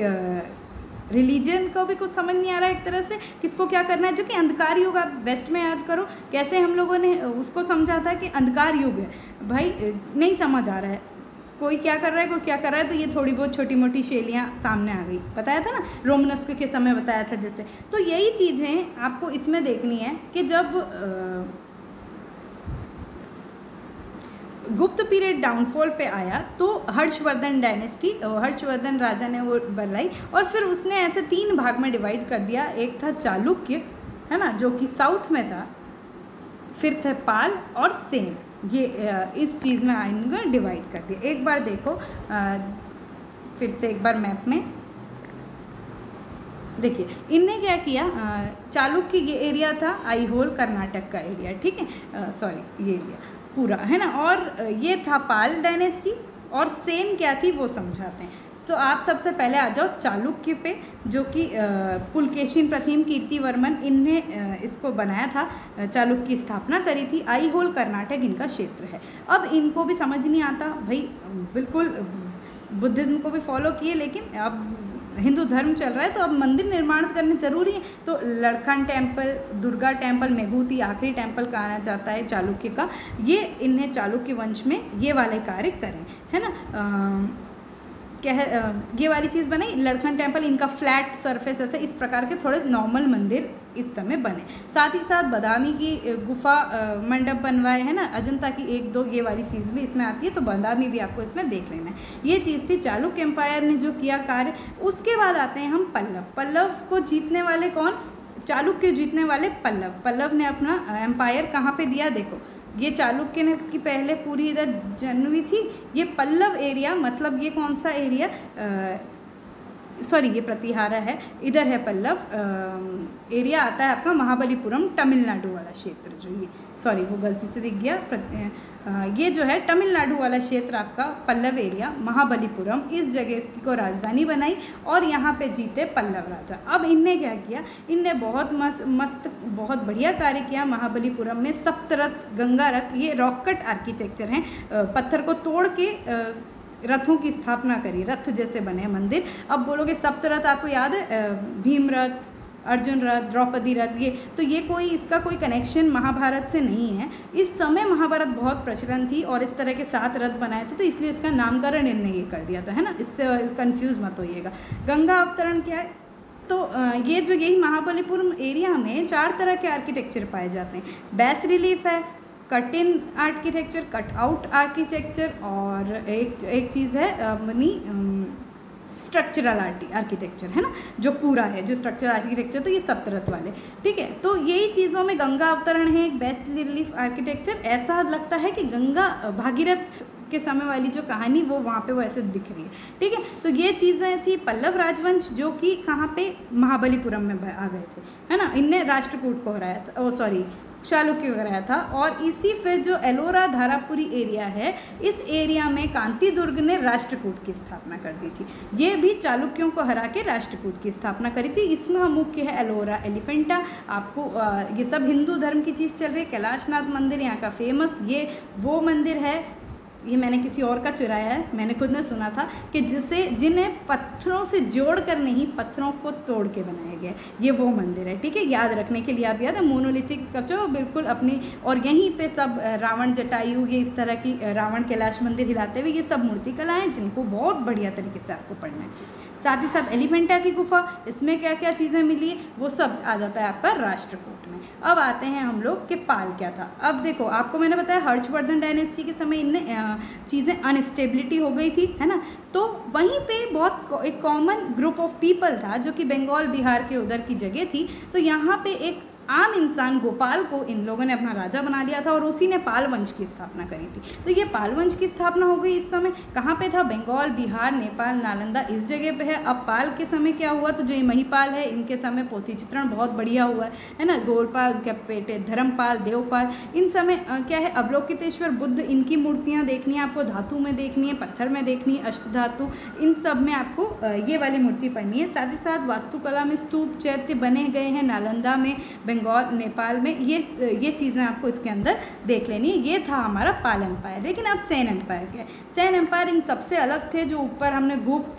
रिलीजन को भी कुछ समझ नहीं आ रहा है एक तरह से, किसको क्या करना है, जो कि अंधकार युग। आप वेस्ट में याद करो कैसे हम लोगों ने उसको समझा था कि अंधकार युग है, भाई नहीं समझ आ रहा है, कोई क्या कर रहा है, कोई क्या कर रहा है, तो ये थोड़ी बहुत छोटी मोटी शैलियाँ सामने आ गई। बताया था ना, रोमनस्क के समय बताया था जैसे। तो यही चीज़ें आपको इसमें देखनी है कि जब गुप्त पीरियड डाउनफॉल पे आया तो हर्षवर्धन डायनेस्टी, हर्षवर्धन राजा ने वो बनाई और फिर उसने ऐसे 3 भाग में डिवाइड कर दिया। एक था चालुक्य, है ना, जो कि साउथ में था, फिर थे पाल और सेन। ये इस चीज़ में इनको डिवाइड कर दिया। एक बार देखो फिर से एक बार मैप में देखिए, इनने क्या किया, चालुक्य ये एरिया था आईहोल कर्नाटक का एरिया, ठीक है, सॉरी ये एरिया पूरा, है ना, और ये था पाल डायनेस्टी और सेन क्या थी वो समझाते हैं। तो आप सबसे पहले आ जाओ चालुक्य पे, जो कि पुलकेशिन प्रथम कीर्तिवर्मन इनने इसको बनाया था, चालुक्य की स्थापना करी थी। आईहोल कर्नाटक इनका क्षेत्र है। अब इनको भी समझ नहीं आता भाई, बिल्कुल बुद्धिज्म को भी फॉलो किए, लेकिन अब हिंदू धर्म चल रहा है तो अब मंदिर निर्माण करने जरूरी है। तो लड़खन टेम्पल, दुर्गा टेम्पल, मेघूती आखिरी टेम्पल कहा जाता है चालुक्य का, ये इन्हें चालुक्य वंश में ये वाले कार्य करें, है ना। क्या है, ये वाली चीज़ बनाई लड़खन टेम्पल, इनका फ्लैट सरफेस ऐसे इस प्रकार के थोड़े नॉर्मल मंदिर इस समय बने। साथ ही साथ बादामी की गुफा मंडप बनवाए, है ना, अजंता की 1-2 ये वाली चीज़ भी इसमें आती है, तो बादामी भी आपको इसमें देख लेना है। ये चीज़ थी चालुक्य एम्पायर ने जो किया कार्य। उसके बाद आते हैं हम पल्लव। पल्लव को जीतने वाले कौन, चालुक्य जीतने वाले पल्लव। पल्लव ने अपना एम्पायर कहाँ पे दिया, देखो ये चालुक्य ने की पहले पूरी इधर जन्मी थी, ये पल्लव एरिया, मतलब ये कौन सा एरिया, सॉरी ये प्रतिहारा है, इधर है पल्लव एरिया आता है आपका महाबलीपुरम तमिलनाडु वाला क्षेत्र, जो ये सॉरी वो गलती से दिख गया, ये जो है तमिलनाडु वाला क्षेत्र आपका पल्लव एरिया, महाबलीपुरम, इस जगह को राजधानी बनाई और यहाँ पे जीते पल्लव राजा। अब इनने क्या किया, इनने बहुत मस्त बहुत बढ़िया कार्य किया। महाबलीपुरम में सप्तरथ, गंगा रथ, ये रॉक कट आर्किटेक्चर हैं, पत्थर को तोड़ के रथों की स्थापना करी, रथ जैसे बने मंदिर। अब बोलोगे सप्तरथ आपको याद है, भीम रथ, अर्जुन रथ, द्रौपदी रथ, ये तो ये कोई इसका कोई कनेक्शन महाभारत से नहीं है। इस समय महाभारत बहुत प्रचलन थी और इस तरह के 7 रथ बनाए थे, तो इसलिए इसका नामकरण इनने ये कर दिया था, है ना, इससे कंफ्यूज मत होइएगा। गंगा अवतरण क्या है, तो ये जो यही महाबलीपुरम एरिया में 4 तरह के आर्किटेक्चर पाए जाते हैं। बैस रिलीफ है, cut in architecture, cut out architecture, और एक चीज़ है अपनी स्ट्रक्चरल आर्किटेक्चर, है ना, जो पूरा है जो स्ट्रक्चरल आर्किटेक्चर, तो ये सप्तरथ वाले, ठीक है। तो यही चीज़ों में गंगा अवतरण है, एक बेस रिलीफ आर्किटेक्चर। ऐसा लगता है कि गंगा भागीरथ के समय वाली जो कहानी वो वहाँ पे वो ऐसे दिख रही है, ठीक है। तो ये चीज़ें थी पल्लव राजवंश, जो कि कहाँ पे महाबलीपुरम में आ गए थे, है ना, इनने राष्ट्रकूट को हराया था, सॉरी चालुक्य को हराया था। और इसी फिर जो एलोरा धारापुरी एरिया है, इस एरिया में कांति दुर्ग ने राष्ट्रकूट की स्थापना कर दी थी। ये भी चालुक्यों को हरा के राष्ट्रकूट की स्थापना करी थी। इसमें मुख्य है एलोरा एलिफेंटा। आपको ये सब हिंदू धर्म की चीज़ चल रही है। कैलाशनाथ मंदिर यहाँ का फेमस, ये वो मंदिर है, ये मैंने किसी और का चुराया है, मैंने खुद ने सुना था कि जिन्हें पत्थरों से जोड़कर नहीं, पत्थरों को तोड़ के बनाया गया, ये वो मंदिर है, ठीक है। याद रखने के लिए आप याद है, मोनोलिथिक स्कल्पचर बिल्कुल अपनी, और यहीं पे सब रावण जटायु, ये इस तरह की रावण कैलाश मंदिर हिलाते हुए, ये सब मूर्ति कला हैं जिनको बहुत बढ़िया तरीके से आपको पढ़ना है। साथ ही साथ एलिफेंटा की गुफा, इसमें क्या क्या चीज़ें मिली है वो सब आ जाता है आपका राष्ट्रकूट में। अब आते हैं हम लोग कि पाल क्या था। अब देखो, आपको मैंने बताया हर्षवर्धन डायनेस्टी के समय इनने चीज़ें अनस्टेबिलिटी हो गई थी, है ना, तो वहीं पे बहुत एक कॉमन ग्रुप ऑफ पीपल था जो कि बंगाल बिहार के उधर की जगह थी। तो यहाँ पे एक आम इंसान गोपाल को इन लोगों ने अपना राजा बना लिया था और उसी ने पाल वंश की स्थापना करी थी। तो ये पाल वंश की स्थापना हो गई। इस समय कहाँ पे था, बंगाल, बिहार, नेपाल, नालंदा, इस जगह पे है। अब पाल के समय क्या हुआ, तो जो ये महिपाल है, इनके समय पोथी चित्रण बहुत बढ़िया हुआ है ना, गोलपाल के बेटे धर्मपाल, देवपाल, इन समय क्या है, अवलोकितेश्वर बुद्ध, इनकी मूर्तियाँ देखनी है आपको, धातु में देखनी है, पत्थर में देखनी है, अष्टधातु, इन सब में आपको ये वाली मूर्ति पढ़नी है। साथ ही साथ वास्तुकला में स्तूप चैत्य बने गए हैं नालंदा में, बंगाल, नेपाल में, ये चीज़ें आपको इसके अंदर देख लेनी है। ये था हमारा पाल एम्पायर। लेकिन अब सेन एम्पायर क्या है, सेन एम्पायर इन सबसे अलग थे। जो ऊपर हमने गुप्त,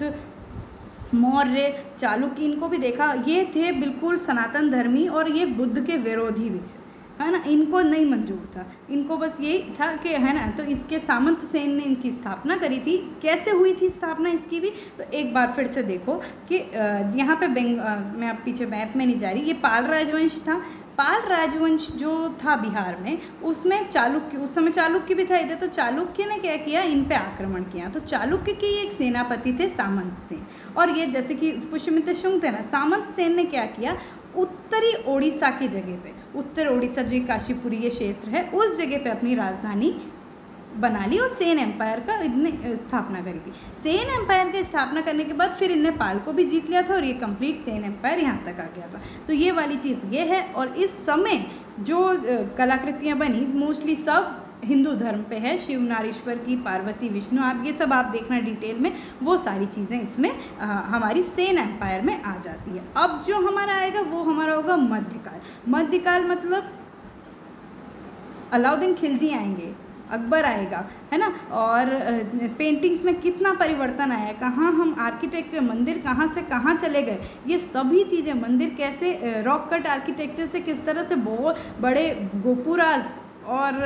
मौर्य, चालुक्य इनको भी देखा, ये थे बिल्कुल सनातन धर्मी और ये बुद्ध के विरोधी भी थे, है ना, इनको नहीं मंजूर था, इनको बस यही था कि, है ना, तो इसके सामंत सेन ने इनकी स्थापना करी थी। कैसे हुई थी स्थापना इसकी भी, तो एक बार फिर से देखो कि यहाँ पे मैं आप पीछे मैप में नहीं जा रही, ये पाल राजवंश था, पाल राजवंश जो था बिहार में, उसमें चालुक्य, उस समय चालुक्य भी था इधर, तो चालुक्य ने क्या किया, इन पे आक्रमण किया। तो चालुक्य के एक सेनापति थे सामंत सेन, और ये जैसे कि पुष्यमित्र शुंग थे ना, सामंत सेन ने क्या किया, उत्तरी ओडिशा की जगह पे, उत्तर ओडिशा जो काशीपुरी ये क्षेत्र है, उस जगह पे अपनी राजधानी बना ली और सेन एम्पायर का इनने स्थापना करी थी। सेन एम्पायर की स्थापना करने के बाद फिर इनने पाल को भी जीत लिया था और ये कंप्लीट सेन एम्पायर यहाँ तक आ गया था। तो ये वाली चीज़ ये है। और इस समय जो कलाकृतियाँ बनी मोस्टली सब हिंदू धर्म पे है, शिव नारेश्वर की, पार्वती विष्णु, आप ये सब आप देखना डिटेल में, वो सारी चीज़ें इसमें हमारी सेन एम्पायर में आ जाती है। अब जो हमारा आएगा वो हमारा होगा मध्यकाल। मध्यकाल मतलब अलाउद्दीन खिलजी आएंगे, अकबर आएगा, है ना। और पेंटिंग्स में कितना परिवर्तन आया, कहाँ हम आर्किटेक्चर, मंदिर कहाँ से कहाँ चले गए, ये सभी चीज़ें, मंदिर कैसे रॉक कट आर्किटेक्चर से किस तरह से बहुत बड़े गोपुराज और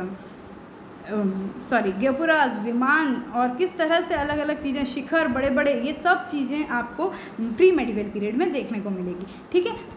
गोपुराज, विमान, और किस तरह से अलग अलग चीज़ें, शिखर बड़े बड़े, ये सब चीज़ें आपको प्री मेडिवल पीरियड में देखने को मिलेगी। ठीक है।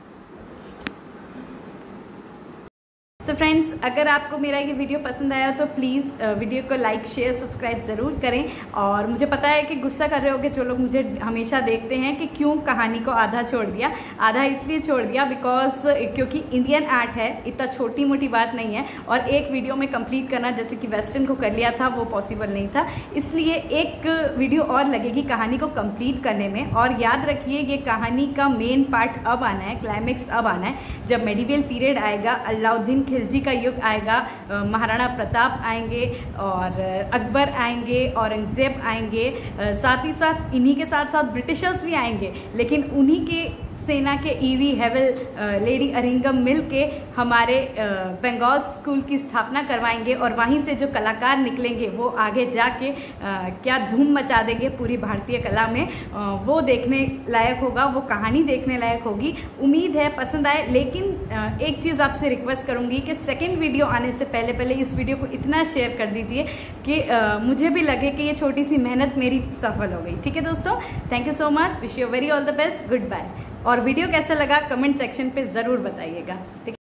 सो फ्रेंड्स, अगर आपको मेरा ये वीडियो पसंद आया तो प्लीज़ वीडियो को लाइक शेयर सब्सक्राइब ज़रूर करें। और मुझे पता है कि गुस्सा कर रहे होगे जो लोग मुझे हमेशा देखते हैं कि क्यों कहानी को आधा छोड़ दिया। आधा इसलिए छोड़ दिया क्योंकि इंडियन आर्ट है, इतना छोटी मोटी बात नहीं है, और एक वीडियो में कंप्लीट करना जैसे कि वेस्टर्न को कर लिया था वो पॉसिबल नहीं था, इसलिए एक वीडियो और लगेगी कहानी को कंप्लीट करने में। और याद रखिए ये कहानी का मेन पार्ट अब आना है, क्लाइमेक्स अब आना है, जब मेडिवल पीरियड आएगा, अलाउद्दीन खिलजी का युग आएगा, महाराणा प्रताप आएंगे और अकबर आएंगे, औरंगजेब आएंगे, साथ ही साथ इन्हीं के साथ साथ ब्रिटिशर्स भी आएंगे, लेकिन उन्हीं के सेना के ईवी हेवल, लेडी अरिंगम मिल के हमारे बंगाल स्कूल की स्थापना करवाएंगे, और वहीं से जो कलाकार निकलेंगे वो आगे जाके क्या धूम मचा देंगे पूरी भारतीय कला में, वो देखने लायक होगा, वो कहानी देखने लायक होगी। उम्मीद है पसंद आए। लेकिन एक चीज़ आपसे रिक्वेस्ट करूंगी कि सेकेंड वीडियो आने से पहले पहले इस वीडियो को इतना शेयर कर दीजिए कि मुझे भी लगे कि ये छोटी सी मेहनत मेरी सफल हो गई। ठीक है दोस्तों, thank you so much, wish you very all the best, good bye. और वीडियो कैसा लगा कमेंट सेक्शन पे ज़रूर बताइएगा। ठीक है।